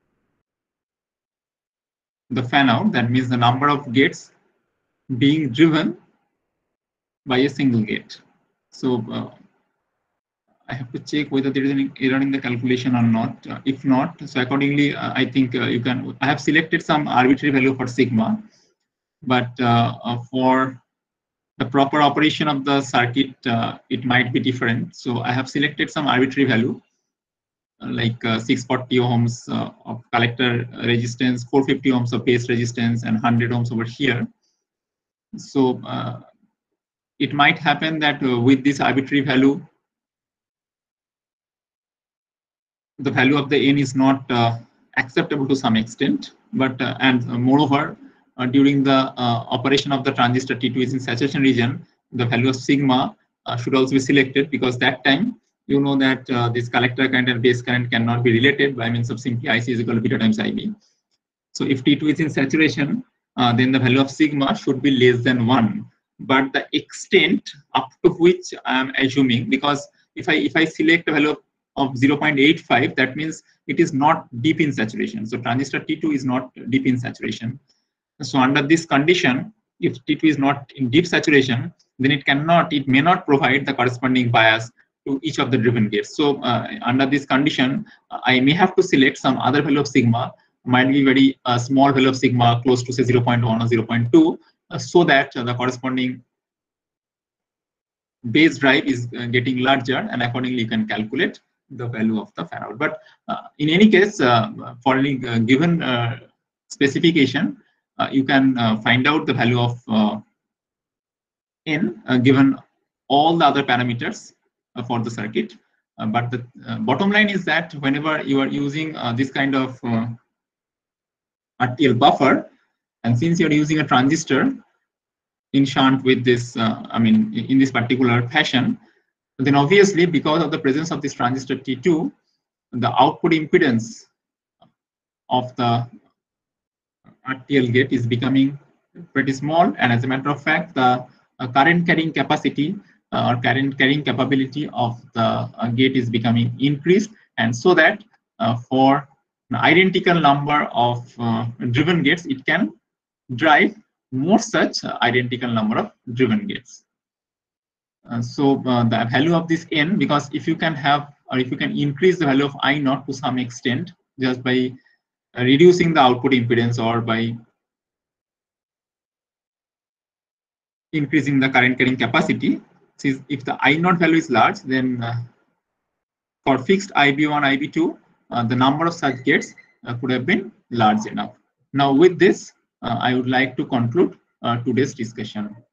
the fan out. That means the number of gates being driven by a single gate. So uh, I have to check whether there is any error in the calculation or not. Uh, if not, so accordingly, uh, I think uh, you can. I have selected some arbitrary value for sigma, but uh, uh, for the proper operation of the circuit, uh, it might be different. So I have selected some arbitrary value, uh, like uh, six hundred forty ohms uh, of collector resistance, four hundred fifty ohms of base resistance, and one hundred ohms over here. So uh, it might happen that uh, with this arbitrary value, the value of the n is not uh, acceptable to some extent, but uh, and uh, moreover, uh, during the uh, operation of the transistor T two is in saturation region, the value of sigma uh, should also be selected, because that time you know that uh, this collector current and base current cannot be related by means of simply I C is equal to beta times I B. So if T two is in saturation, uh, then the value of sigma should be less than one. But the extent up to which I am assuming, because if I if I select a value of of zero point eight five, that means it is not deep in saturation. So transistor T two is not deep in saturation. So under this condition, if T two is not in deep saturation, then it cannot, it may not provide the corresponding bias to each of the driven gates. So uh, under this condition, uh, I may have to select some other value of sigma, might be very uh, small value of sigma, close to say zero point one or zero point two, uh, so that uh, the corresponding base drive is uh, getting larger, and accordingly you can calculate the value of the fan out. But uh, in any case, uh, for any uh, given uh, specification, uh, you can uh, find out the value of uh, n uh, given all the other parameters uh, for the circuit. Uh, but the uh, bottom line is that whenever you are using uh, this kind of uh, R T L buffer, and since you are using a transistor in shunt with this, uh, I mean, in this particular fashion, then obviously because of the presence of this transistor T two, the output impedance of the R T L gate is becoming pretty small, and as a matter of fact, the uh, current carrying capacity uh, or current carrying capability of the uh, gate is becoming increased, and so that uh, for an identical number of uh, driven gates, it can drive more such uh, identical number of driven gates. Uh, so uh, the value of this n, because if you can have, or if you can increase the value of I naught to some extent just by uh, reducing the output impedance or by increasing the current carrying capacity, since if the I naught value is large, then uh, for fixed I B one, I B two, uh, the number of such gates uh, could have been large enough. Now with this, uh, I would like to conclude uh, today's discussion.